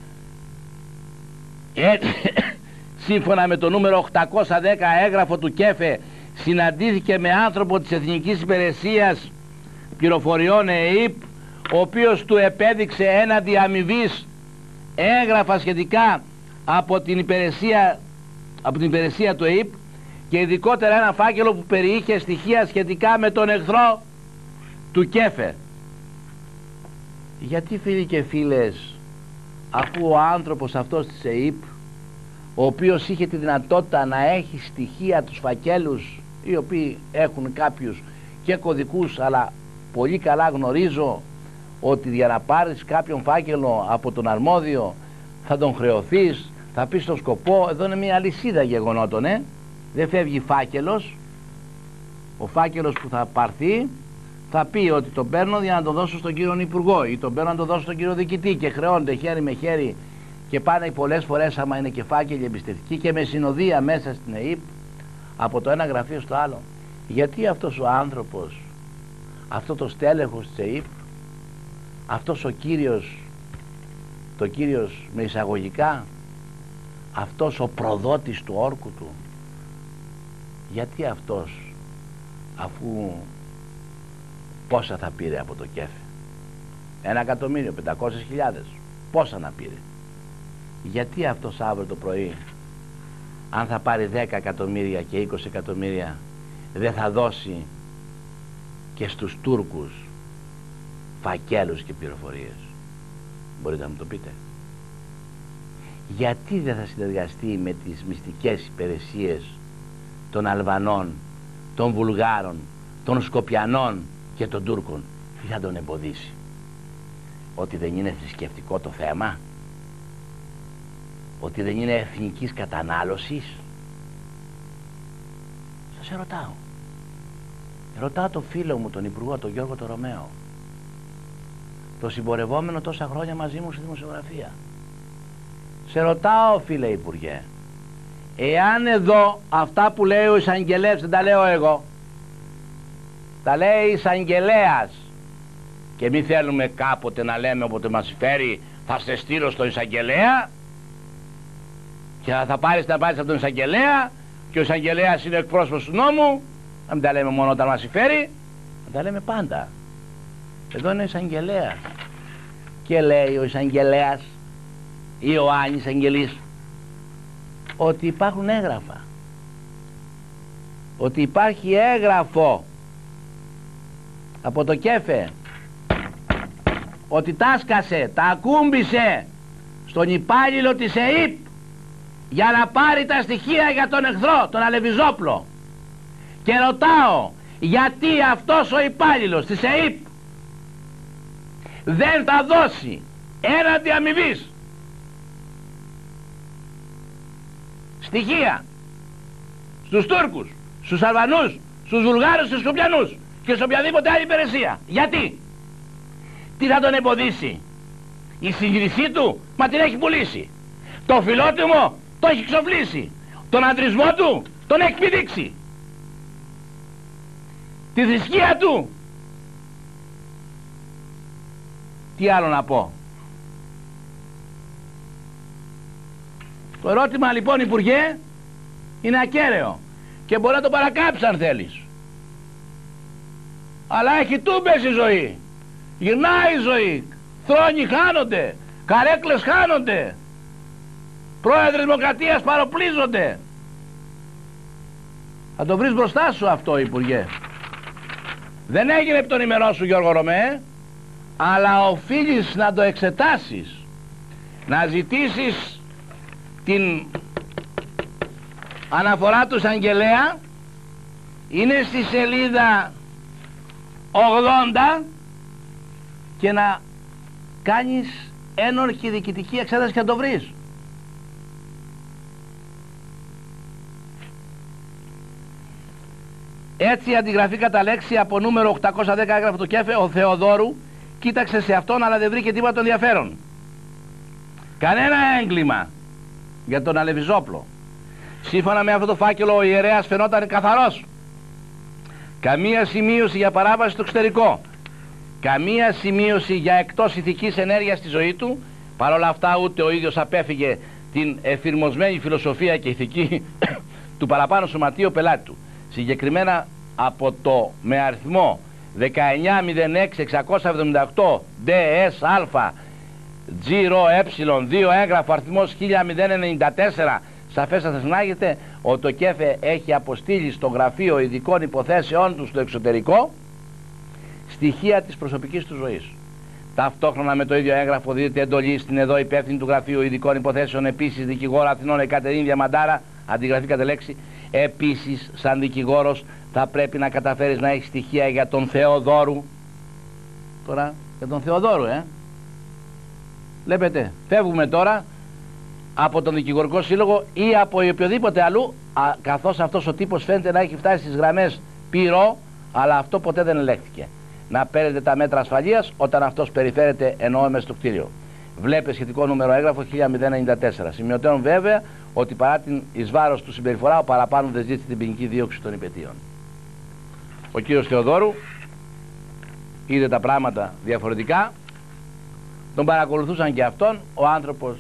ε, σύμφωνα με το νούμερο οκτακόσια δέκα έγγραφο του Κέφε, συναντήθηκε με άνθρωπο της Εθνικής Υπηρεσίας Πληροφοριών ΕΕΠ, ο οποίος του επέδειξε έναντι αμοιβής έγγραφα σχετικά από την υπηρεσία, από την υπηρεσία του ΕΕΠ και ειδικότερα ένα φάκελο που περιείχε στοιχεία σχετικά με τον εχθρό του Κέφε. Γιατί, φίλοι και φίλες, αφού ο άνθρωπος αυτός της ΕΕΠ, ο οποίος είχε τη δυνατότητα να έχει στοιχεία, τους φακέλους, οι οποίοι έχουν κάποιους και κωδικούς, αλλά πολύ καλά γνωρίζω ότι για να πάρεις κάποιον φάκελο από τον αρμόδιο θα τον χρεωθείς, θα πεις στον σκοπό. Εδώ είναι μια αλυσίδα γεγονότων, ε? Δεν φεύγει φάκελος. Ο φάκελος που θα πάρθει θα πει ότι τον παίρνω για να τον δώσω στον κύριο Υπουργό ή τον παίρνω να τον δώσω στον κύριο Διοικητή, και χρεώνεται χέρι με χέρι και πάνε πολλές φορές, άμα είναι και φάκελοι εμπιστευτικοί, και με συνοδεία μέσα στην ΕΕΠ από το ένα γραφείο στο άλλο. Γιατί αυτός ο άνθρωπος, αυτό το στέλεχος της ΕΕΠ, αυτός ο κύριος, το κύριος με εισαγωγικά, αυτός ο προδότης του όρκου του, γιατί αυτός, αφού πόσα θα πήρε από το Κέφε? Ένα εκατομμύριο, πεντακόσιες χιλιάδες, πόσα να πήρε? Γιατί αυτός αύριο το πρωί, αν θα πάρει δέκα εκατομμύρια και είκοσι εκατομμύρια, δεν θα δώσει και στους Τούρκους φακέλους και πληροφορίες? Μπορείτε να μου το πείτε? Γιατί δεν θα συνεργαστεί με τις μυστικές υπηρεσίες των Αλβανών, των Βουλγάρων, των Σκοπιανών και των Τούρκων? Τι θα τον εμποδίσει? Ότι δεν είναι θρησκευτικό το θέμα? Ότι δεν είναι εθνικής κατανάλωσης? Σας ερωτάω. Ρωτάω τον φίλο μου, τον Υπουργό, τον Γιώργο τον Ρωμαίο. το συμπορευόμενο τόσα χρόνια μαζί μου στη δημοσιογραφία. Σε ρωτάω, φίλε Υπουργέ, εάν εδώ αυτά που λέει ο εισαγγελέας, δεν τα λέω εγώ, τα λέει εισαγγελέας, και μη θέλουμε κάποτε να λέμε όποτε μας φέρει θα σε στείλω στον εισαγγελέα και θα πάρεις να πάρεις από τον εισαγγελέα και ο εισαγγελέας είναι εκπρόσωπος του νόμου, να μην τα λέμε μόνο όταν μας φέρει, να τα λέμε πάντα. Εδώ είναι ο εισαγγελέας και λέει ο εισαγγελέας ή ο Άνης εισαγγελής ότι υπάρχουν έγγραφα, ότι υπάρχει έγγραφο από το ΚΕΦΕ ότι τάσκασε, τα ακούμπησε στον υπάλληλο της ΕΥΠ για να πάρει τα στοιχεία για τον εχθρό, τον Αλεβιζόπλο, και ρωτάω γιατί αυτός ο υπάλληλος της ΕΥΠ δεν θα δώσει έναντι αμοιβής στοιχεία στους Τούρκους, στους Αλβανούς, στους Βουλγάρους, στους Σκοπιανούς και σε οποιαδήποτε άλλη υπηρεσία. Γιατί? Τι θα τον εμποδίσει? Η σύγκρισή του, μα την έχει πουλήσει. Το φιλότιμο το έχει ξοφλήσει. Τον αντρισμό του τον έχει πηδήξει. Τη θρησκεία του. Τι άλλο να πω? Το ερώτημα λοιπόν, Υπουργέ, είναι ακέραιο και μπορεί να το παρακάψεις αν θέλεις. Αλλά έχει τούμπες η ζωή. Γυρνάει η ζωή. Θρόνοι χάνονται. Καρέκλες χάνονται. Πρόεδροι Δημοκρατίας παροπλίζονται. Θα το βρεις μπροστά σου αυτό, Υπουργέ. Δεν έγινε επί των ημερών σου, Γιώργο Ρωμέ, αλλά οφείλεις να το εξετάσεις, να ζητήσεις την αναφορά του εισαγγελέα. Είναι στη σελίδα ογδόντα και να κάνεις ένορκη διοικητική εξέταση και να το βρεις. Έτσι, αντιγραφή κατά λέξη από νούμερο οκτακόσια δέκα έγραφε το ΚΕΦΕ ο Θεοδόρου. Κοίταξε σε αυτόν, αλλά δεν βρήκε τίποτα τον ενδιαφέρον. Κανένα έγκλημα για τον Αλεβιζόπλο. Σύμφωνα με αυτό το φάκελο, ο ιερέας φαινόταν καθαρός. Καμία σημείωση για παράβαση στο εξωτερικό. Καμία σημείωση για εκτός ηθικής ενέργειας στη ζωή του. Παρ' όλα αυτά, ούτε ο ίδιος απέφυγε την εφηρμοσμένη φιλοσοφία και ηθική του παραπάνω σωματείου πελάτη του. Συγκεκριμένα από το με αριθμό δεκαεννιά μηδέν έξι εξακόσια εβδομήντα οκτώ ντι ες α τζι ρο ε δύο έγγραφο αριθμός χίλια ενενήντα τέσσερα, σαφέστατα συνάγεται ότι το ΚΕΦΕ έχει αποστείλει στο Γραφείο Ειδικών Υποθέσεών του στο εξωτερικό στοιχεία της προσωπικής του ζωής. Ταυτόχρονα με το ίδιο έγγραφο δίδεται εντολή στην εδώ υπεύθυνη του Γραφείου Ειδικών Υποθέσεων, επίσης δικηγόρο Αθηνών Εκατερίνη Διαμαντάρα, αντιγραφή κατά λέξη. Επίσης, σαν δικηγόρος θα πρέπει να καταφέρεις να έχεις στοιχεία για τον Θεοδόρου. Τώρα, για τον Θεοδόρου, ε. Βλέπετε, φεύγουμε τώρα από τον δικηγορικό σύλλογο ή από οποιοδήποτε αλλού, α, καθώς αυτός ο τύπος φαίνεται να έχει φτάσει στις γραμμές πυρό, αλλά αυτό ποτέ δεν ελέγχθηκε. Να παίρνετε τα μέτρα ασφαλείας όταν αυτός περιφέρεται, εννοώ μες στο κτίριο. Βλέπετε σχετικό νούμερο έγγραφο χίλια ενενήντα τέσσερα. Σημειωτέων βέβαια ότι παρά την εις βάρος του συμπεριφορά, ο παραπάνω δεν ζήτησε την ποινική δίωξη των υπαιτίων. Ο κύριος Θεοδόρου είδε τα πράγματα διαφορετικά. Τον παρακολουθούσαν και αυτόν. Ο άνθρωπος,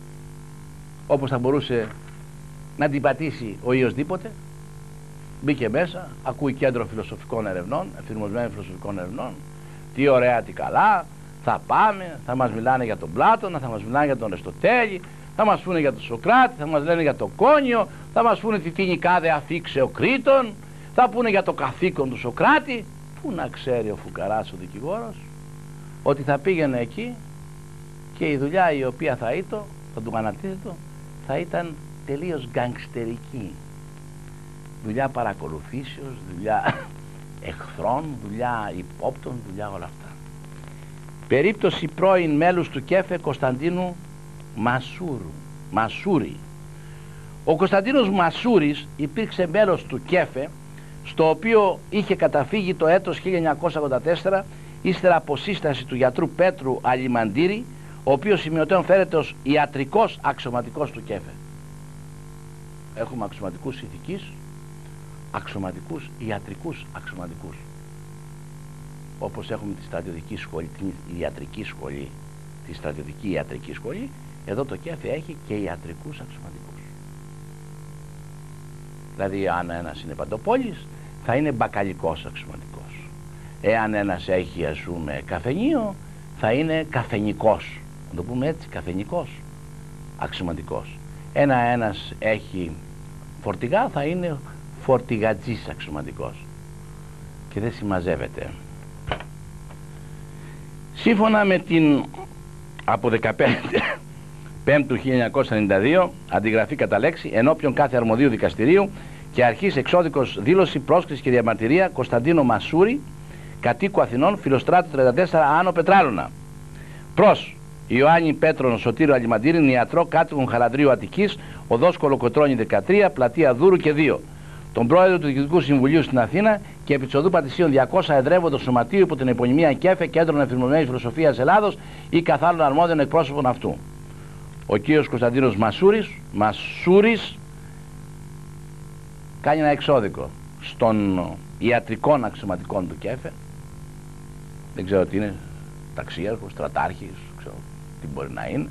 όπως θα μπορούσε να την πατήσει ο οποιοσδήποτε, μπήκε μέσα, ακούει κέντρο φιλοσοφικών ερευνών, εφηρμοσμένων φιλοσοφικών ερευνών. Τι ωραία, τι καλά. Θα πάμε, θα μας μιλάνε για τον Πλάτωνα, θα μας μιλάνε για τον Αριστοτέλη, θα μας πούνε για τον Σοκράτη, θα μας λένε για το Κόνιο, θα μας πούνε τι τίνη κάδε αφήξε ο Κρήτον, θα πούνε για το καθήκον του Σοκράτη. Πού να ξέρει ο φουκαράς ο δικηγόρος ότι θα πήγαινε εκεί και η δουλειά η οποία θα ήταν, θα του ανατίθετο, θα ήταν τελείως γκανγκστερική. Δουλειά παρακολουθήσεως, δουλειά εχθρών, δουλειά υπόπτων, δουλειά όλα αυτά. Περίπτωση πρώην μέλους του ΚΕΦΕ Κωνσταντίνου Μασούρου, Μασούρη. Ο Κωνσταντίνος Μασούρης υπήρξε μέλος του ΚΕΦΕ, στο οποίο είχε καταφύγει το έτος χίλια εννιακόσια ογδόντα τέσσερα ύστερα από σύσταση του γιατρού Πέτρου Αλιμαντήρη, ο οποίος σημειωτέων φέρεται ως ιατρικός αξιωματικός του ΚΕΦΕ. Έχουμε αξιωματικούς ηθικής, αξιωματικούς ιατρικούς αξιωματικούς. Όπως έχουμε τη στρατιωτική σχολή, την ιατρική σχολή, τη στρατιωτική ιατρική σχολή, εδώ το ΚΕΦΕ έχει και ιατρικούς αξιωματικούς. Δηλαδή αν ένας είναι παντοπόλης, θα είναι μπακαλικός αξιωματικός. Εάν ένας έχει, ας πούμε, καφενείο, θα είναι καφενικός. Να το πούμε έτσι, καφενικός αξιωματικός. Ένα ένας έχει φορτηγά, θα είναι φορτηγατζής αξιωματικός. Και δεν συμμαζεύεται. Σύμφωνα με την από δεκαπέντε Πέμπτου χίλια εννιακόσια ενενήντα δύο αντιγραφή κατά λέξη ενώπιον κάθε αρμοδίου δικαστηρίου και αρχής εξώδικος δήλωση, πρόσκληση και διαμαρτυρία Κωνσταντίνο Μασούρη, κατοίκου Αθηνών, Φιλοστράτου τριάντα τέσσερα, Άνω Πετράλωνα. Προς Ιωάννη Πέτρον Σωτήριο Αλιμαντήρη, ιατρό, κάτοικον Χαλανδρίου Αττικής, οδός Κολοκοτρώνη δεκατρία, πλατεία Δούρου και δύο. Τον πρόεδρο του Διοικητικού Συμβουλίου στην Αθήνα και επί της οδού Πατησίων διακόσια εδρεύοντο σωματείου υπό την επωνυμία ΚΕΦΕ, Κέντρο Εφηρμοσμένης Φιλοσοφίας Ελλάδος ή καθάλλων αρμόδιων εκπρόσωπων αυτού. Ο κύριος Κωνσταντίνος Μασούρης, Μασούρης κάνει ένα εξώδικο στον ιατρικών αξιωματικών του ΚΕΦΕ. Δεν ξέρω τι είναι, ταξίαρχος, στρατάρχης, ξέρω τι μπορεί να είναι.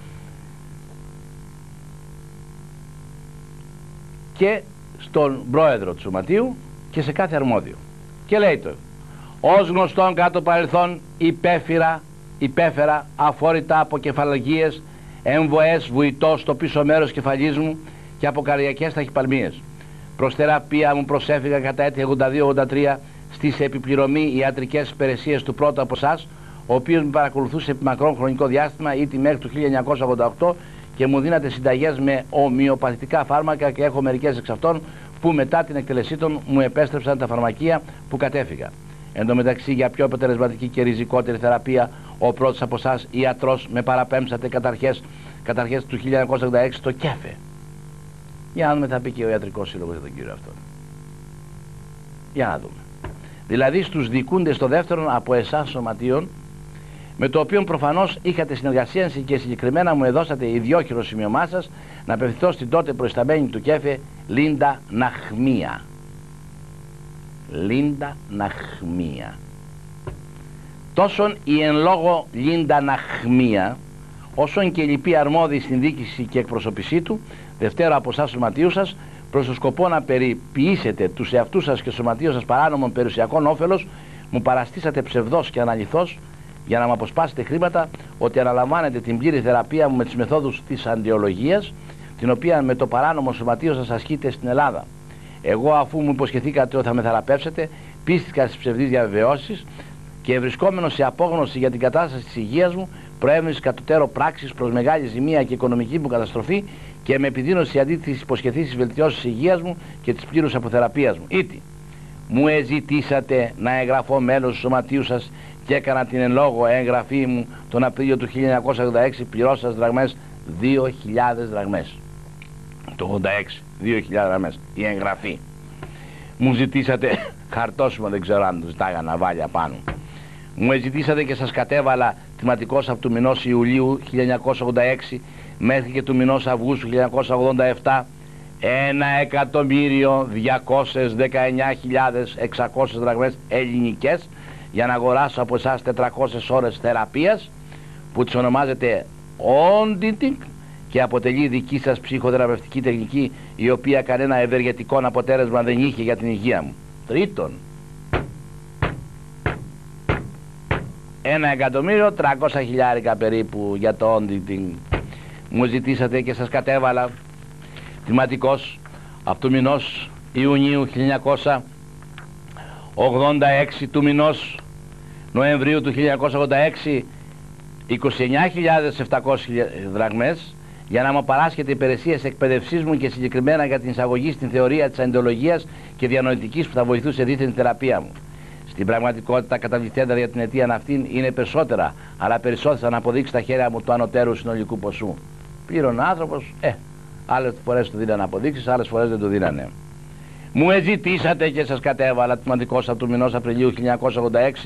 Και στον πρόεδρο του σωματείου και σε κάθε αρμόδιο. Και λέει το: ως γνωστόν κάτω παρελθόν υπέφερα, υπέφερα αφόρητα αποκεφαλαγίες, εμβοές βουητό στο πίσω μέρος κεφαλής μου και από καρδιακές ταχυπαλμίες. Προς θεραπεία μου προσέφυγα κατά έτη ογδόντα δύο ογδόντα τρία στις επιπληρωμή ιατρικές υπηρεσίες του πρώτου από εσάς, ο οποίος με παρακολουθούσε επί μακρόν χρονικό διάστημα, ήτι μέχρι το χίλια εννιακόσια ογδόντα οκτώ, και μου δίνατε συνταγές με ομοιοπαθητικά φάρμακα και έχω μερικές εξ αυτών που μετά την εκτελεσή των μου επέστρεψαν τα φαρμακεία που κατέφυγα. Εν τω μεταξύ, για πιο αποτελεσματική και ριζικότερη θεραπεία, ο πρώτος από εσάς ιατρός με παραπέμψατε καταρχές, καταρχές του χίλια εννιακόσια ογδόντα έξι στο ΚΕΦΕ. Για να δούμε, θα πει και ο ιατρικός σύλλογος για τον κύριο αυτόν. Για να δούμε. Δηλαδή στους δικούντες στο δεύτερον από εσάς σωματείων, με το οποίο προφανώς είχατε συνεργασία και συγκεκριμένα μου εδώσατε ιδιόχειρο σημείωμά σας να απευθυνθώ στην τότε προϊσταμένη του ΚΕΦΕ Λίντα Ναχμία. Λίντα Ναχμία. Τόσον η εν λόγω Λίντα Ναχμία, όσον και η λοιπή αρμόδιη συνδίκηση και εκπροσωπησή του, δευτέρα από εσάς σωματείου σας, προς το σκοπό να περιποιήσετε τους εαυτούς σας και σωματείου σας παράνομων περιουσιακών όφελος, μου παραστήσατε ψευδός και αναλυθώς για να μου αποσπάσετε χρήματα ότι αναλαμβάνετε την πλήρη θεραπεία μου με τις μεθόδους της αντιολογίας, την οποία με το παράνομο σωματείο σας ασκείτε στην Ελλάδα. Εγώ, αφού μου υποσχεθήκατε ότι θα με θεραπεύσετε, πίστηκα στις ψευδείς διαβεβαιώσεις και βρισκόμενος σε απόγνωση για την κατάσταση της υγείας μου, προέβηνες κατωτέρω πράξεις προς μεγάλη ζημία και οικονομική μου καταστροφή και με επιδείνωση αντί της υποσχεθήσεις βελτιώσεις της υγείας μου και της πλήρους αποθεραπείας μου. Ήτι μου εζητήσατε να εγγραφώ μέλος του σωματείου σας και έκανα την εν λόγω εγγραφή μου τον Απρίλιο του χίλια εννιακόσια ογδόντα έξι, πληρώσας δραγμές δύο χιλιάδες δραγμές. Το ογδόντα έξι, δύο χιλιάδες δραγμές, η εγγραφή. Μου ζητήσατε χαρτόσημο, δεν ξέρω αν του ζητάγα ναυάλια πάνω. Μου ζητήσατε και σας κατέβαλα τιματικός από του μηνός Ιουλίου χίλια εννιακόσια ογδόντα έξι μέχρι και του μηνός Αυγούστου χίλια εννιακόσια ογδόντα επτά ένα εκατομμύριο διακόσιες δεκαεννιά χιλιάδες εξακόσιες δραγμές ελληνικές για να αγοράσω από εσάς τετρακόσιες ώρες θεραπείας που τις ονομάζετε auditing και αποτελεί δική σας ψυχοθεραπευτική τεχνική, η οποία κανένα ευεργετικό αποτέλεσμα δεν είχε για την υγεία μου. Τρίτον, ένα εκατομμύριο τριακόσια χιλιάρικα περίπου για το auditing μου ζητήσατε και σας κατέβαλα τιματικός από του μηνός Ιουνίου χίλια εννιακόσια ογδόντα έξι του μηνός Νοεμβρίου του χίλια εννιακόσια ογδόντα έξι είκοσι εννιά χιλιάδες επτακόσιες δραγμές για να μου παράσχετε υπηρεσίες εκπαιδευσής μου και συγκεκριμένα για την εισαγωγή στην θεωρία της αντιολογίας και διανοητικής που θα βοηθούσε δίθεν την θεραπεία μου. Στην πραγματικότητα, καταβληθέντα για την αιτία αυτήν είναι περισσότερα, αλλά περισσότερα να αποδείξει στα χέρια μου του ανωτέρου συνολικού ποσού. Πλήρωνε άνθρωπος, ε, άλλες φορές του δίνανε αποδείξεις, άλλες φορές δεν του δίνανε. Μου εζητήσατε και σας κατέβαλα τιματικός από του μηνός Απριλίου χίλια εννιακόσια ογδόντα έξι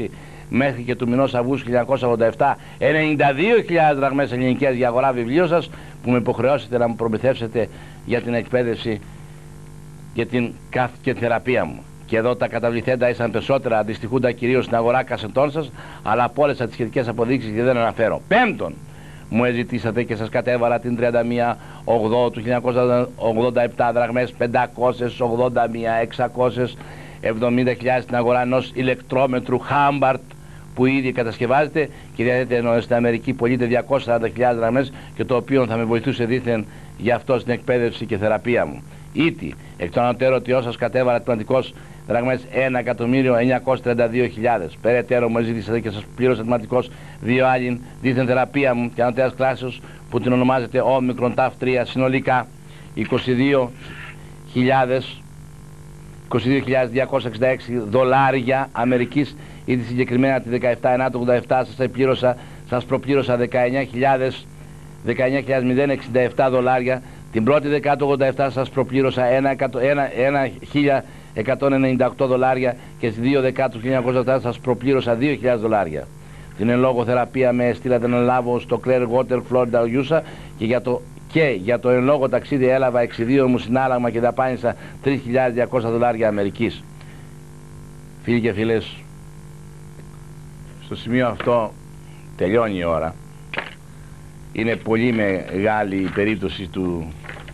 μέχρι και του μηνός Αυγούστου χίλια εννιακόσια ογδόντα επτά ενενήντα δύο χιλιάδες δραχμές ελληνικές για αγορά βιβλίου σας, που με υποχρεώσετε να μου προμηθεύσετε για την εκπαίδευση και την και θεραπεία μου. Και εδώ τα καταβληθέντα ήσαν περισσότερα, αντιστοιχούντα κυρίως στην αγορά κασετών σας, αλλά από όλες τις σχετικές αποδείξεις και δεν αναφέρω. Πέμπτον, μου εζητήσατε και σας κατέβαλα την τριάντα μία οκτώ του χίλια εννιακόσια ογδόντα επτά δραχμές πεντακόσιες ογδόντα μία εξακόσιες εβδομήντα χιλιάδες στην αγορά ενός ηλεκτρόμετρου Χάμπαρτ που ήδη κατασκευάζεται και διαθέτει ενώ στην Αμερική πωλείται διακόσιες σαράντα χιλιάδες δραχμές και το οποίο θα με βοηθούσε δήθεν για αυτό στην εκπαίδευση και θεραπεία μου. Ήτι, εκ των ανωτέρω σας κατέβαλα τμηματικός δραχμές ένα εκατομμύριο εννιακόσιες τριάντα δύο χιλιάδες. Περαιτέρω μου ζήτησατε και σας πλήρωσα τμηματικός δύο άλλην δίθεν θεραπεία μου και ανωτέρας κλάσεως που την ονομάζεται Omicron ταφ τρία, συνολικά είκοσι δύο χιλιάδες διακόσια εξήντα έξι δολάρια Αμερικής. Ήδη συγκεκριμένα τη δεκαεπτά εννιά του ογδόντα επτά σας επλήρωσα, σας προπλήρωσα δεκαεννιά χιλιάδες εξήντα επτά δολάρια. Την πρώτη δεκάτου ογδόντα επτά σας προπλήρωσα χίλια εκατόν ενενήντα οκτώ δολάρια και στις δύο δεκάτου χίλια εννιακόσια ογδόντα επτά σας προπλήρωσα δύο χιλιάδες δολάρια. Την εν λόγω θεραπεία με στείλατε να λάβω στο Clearwater, Florida, Usa και για το, και για το εν λόγω ταξίδι έλαβα εξιδίω μου συνάλλαγμα και δαπάνησα τρεις χιλιάδες διακόσια δολάρια Αμερικής. Φίλοι και φίλες, στο σημείο αυτό τελειώνει η ώρα. Είναι πολύ μεγάλη η περίπτωση του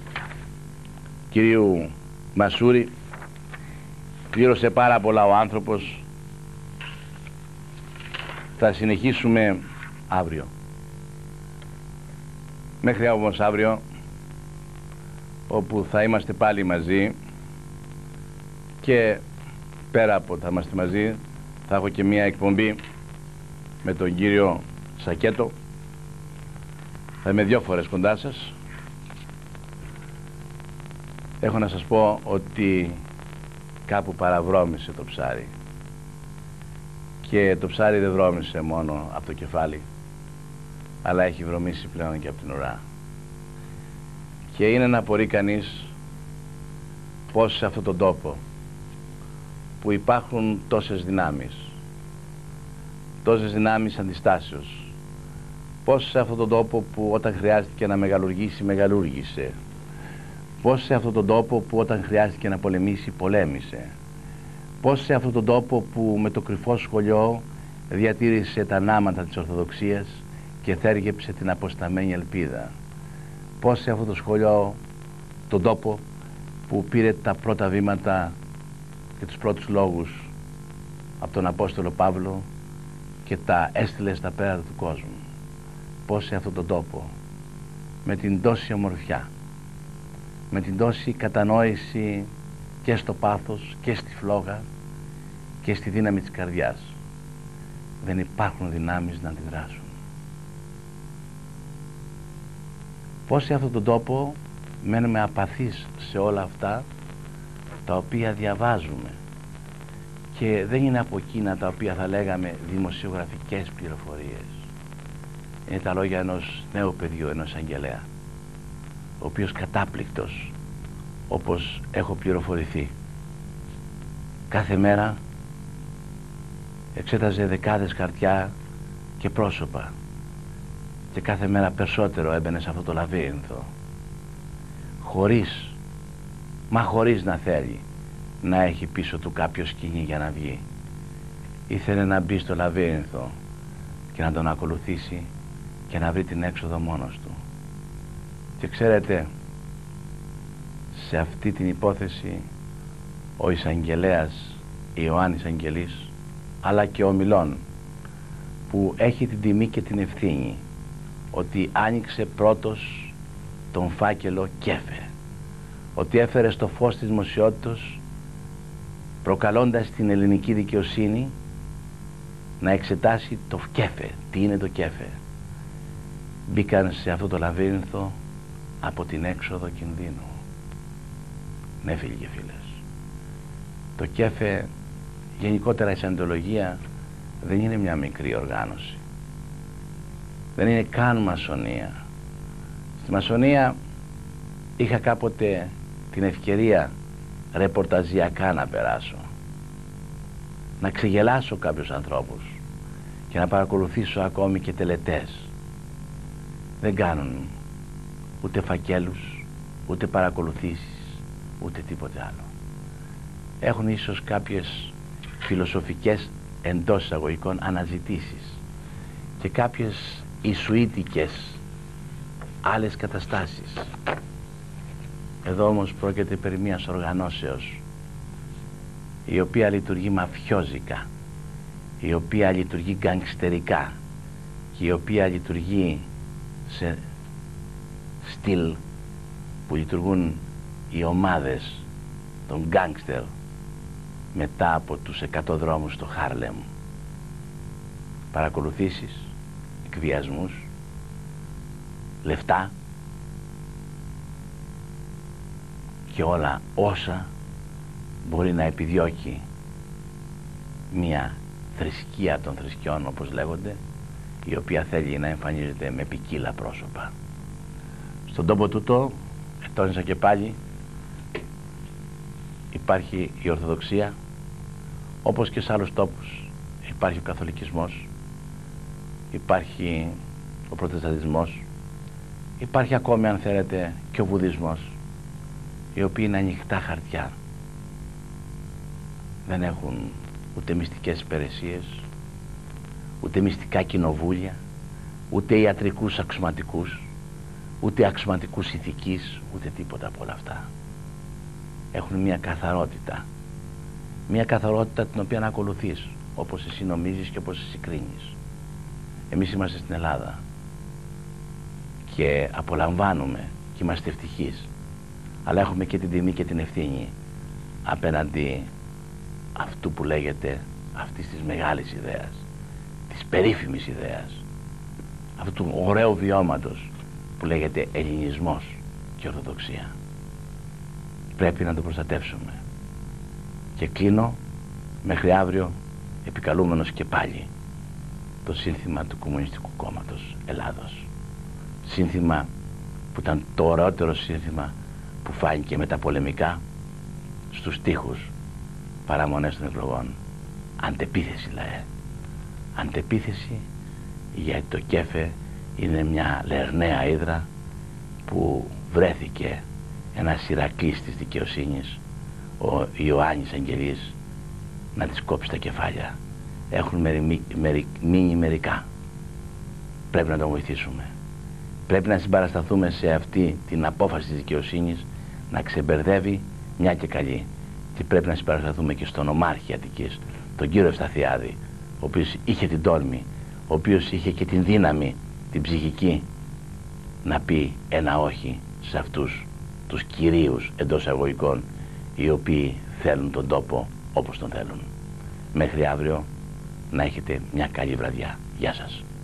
κυρίου Μασούρη. Πλήρωσε πάρα πολλά ο άνθρωπος. Θα συνεχίσουμε αύριο. Μέχρι όμως αύριο, όπου θα είμαστε πάλι μαζί και πέρα από θα είμαστε μαζί, θα έχω και μία εκπομπή με τον κύριο Σακέτο. Θα είμαι δύο φορές κοντά σας. Έχω να σας πω ότι κάπου παραβρώμησε το ψάρι. Και το ψάρι δεν βρώμησε μόνο από το κεφάλι, αλλά έχει βρωμήσει πλέον και από την ουρά. Και είναι να απορεί κανείς πως σε αυτόν τον τόπο που υπάρχουν τόσες δυνάμεις, τόσες δυνάμεις αντιστάσεως, πως σε αυτόν τον τόπο που όταν χρειάστηκε να μεγαλουργήσει, μεγαλούργησε, πως σε αυτόν τον τόπο που όταν χρειάστηκε να πολεμήσει, πολέμησε, πως σε αυτόν τον τόπο που με το κρυφό σχολείο διατήρησε τα νάματα της Ορθοδοξίας και θέργεψε την αποσταμένη ελπίδα, πως σε αυτό το σχολείο, τον τόπο που πήρε τα πρώτα βήματα και τους πρώτους λόγους από τον Απόστολο Παύλο και τα έστειλε στα πέρα του κόσμου, πως σε αυτόν τον τόπο με την τόση ομορφιά, με την τόση κατανόηση και στο πάθος και στη φλόγα και στη δύναμη της καρδιάς δεν υπάρχουν δυνάμεις να αντιδράσουν. Πως σε αυτόν τον τόπο μένουμε απαθείς σε όλα αυτά τα οποία διαβάζουμε και δεν είναι από εκείνα τα οποία θα λέγαμε δημοσιογραφικές πληροφορίες. Είναι τα λόγια ενός νέου παιδιού, ενός αγγελέα, ο οποίος κατάπληκτος, όπως έχω πληροφορηθεί, κάθε μέρα εξέταζε δεκάδες χαρτιά και πρόσωπα και κάθε μέρα περισσότερο έμπαινε σε αυτό το λαβύρινθο, χωρίς, μα χωρίς να θέλει να έχει πίσω του κάποιο σκηνή για να βγει. Ήθελε να μπει στο λαβύρινθο και να τον ακολουθήσει και να βρει την έξοδο μόνος του. Και ξέρετε, σε αυτή την υπόθεση ο εισαγγελέας Ιωάννης Αγγελής, αλλά και ο Μιλών, που έχει την τιμή και την ευθύνη ότι άνοιξε πρώτος τον φάκελο Κέφε, ότι έφερε στο φως της δημοσιότητας, προκαλώντας την ελληνική δικαιοσύνη να εξετάσει το Κέφε. Τι είναι το Κέφε? Μπήκαν σε αυτό το λαβύρινθο από την έξοδο κινδύνου. Ναι, φίλοι και φίλες, το Κέφε, γενικότερα η σαντολογία, δεν είναι μια μικρή οργάνωση, δεν είναι καν μασονία. Στη μασονία είχα κάποτε την ευκαιρία ρεπορταζιακά να περάσω, να ξεγελάσω κάποιους ανθρώπους, και να παρακολουθήσω ακόμη και τελετές. Δεν κάνουν ούτε φακέλους, ούτε παρακολουθήσεις, ούτε τίποτε άλλο. Έχουν ίσως κάποιες φιλοσοφικές εντός εισαγωγικών αναζητήσεις και κάποιες ιησουήτικες άλλες καταστάσεις. Εδώ όμως πρόκειται περί μιας οργανώσεως η οποία λειτουργεί μαφιόζικα, η οποία λειτουργεί γκανγκστερικά και η οποία λειτουργεί σε στυλ που λειτουργούν οι ομάδες των γκάνγκστερ μετά από τους εκατό δρόμους στο Χάρλεμ. Παρακολουθήσεις, εκβιασμούς, λεφτά και όλα όσα μπορεί να επιδιώκει μια θρησκεία των θρησκειών, όπως λέγονται, η οποία θέλει να εμφανίζεται με ποικίλα πρόσωπα. Στον τόπο τούτο, ετώνησα και πάλι, υπάρχει η Ορθοδοξία, όπως και σε άλλους τόπους υπάρχει ο Καθολικισμός, υπάρχει ο Προτεσταντισμός, υπάρχει ακόμη, αν θέλετε, και ο Βουδισμός, οι οποίοι είναι ανοιχτά χαρτιά. Δεν έχουν ούτε μυστικές υπηρεσίες, ούτε μυστικά κοινοβούλια, ούτε ιατρικούς αξιωματικούς, ούτε αξιωματικούς ηθικής, ούτε τίποτα από όλα αυτά. Έχουν μια καθαρότητα, μια καθαρότητα την οποία να ακολουθείς, όπως εσύ νομίζεις και όπως εσύ κρίνεις. Εμείς είμαστε στην Ελλάδα και απολαμβάνουμε και είμαστε ευτυχείς, αλλά έχουμε και την τιμή και την ευθύνη απέναντι αυτού που λέγεται, αυτής της μεγάλης ιδέας, της περίφημης ιδέας, αυτού του ωραίου βιώματος που λέγεται ελληνισμός και ορθοδοξία. Πρέπει να το προστατεύσουμε. Και κλείνω μέχρι αύριο επικαλούμενος και πάλι το σύνθημα του Κομμουνιστικού Κόμματος Ελλάδος. Σύνθημα που ήταν το ωραιότερο σύνθημα που φάνηκε με τα πολεμικά στους τοίχους παραμονές των εκλογών. Αντεπίθεση, λαέ. Αντεπίθεση, γιατί το ΚΕΦΕ είναι μια λερναία ύδρα που βρέθηκε ένας Ηρακλής της δικαιοσύνης, ο Ιωάννης Αγγελής, να της κόψει τα κεφάλια. Έχουν μερι, μερι, μείνει μερικά. Πρέπει να τον βοηθήσουμε. Πρέπει να συμπαρασταθούμε σε αυτή την απόφαση της δικαιοσύνης να ξεμπερδεύει μια και καλή. Και πρέπει να συμπαρασταθούμε και στον Ομάρχη Αττικής, τον κύριο Ευσταθιάδη, ο οποίος είχε την τόλμη, ο οποίος είχε και την δύναμη, την ψυχική, να πει ένα όχι σε αυτούς τους κυρίους εντός αγωγικών, οι οποίοι θέλουν τον τόπο όπως τον θέλουν. Μέχρι αύριο να έχετε μια καλή βραδιά. Γεια σας.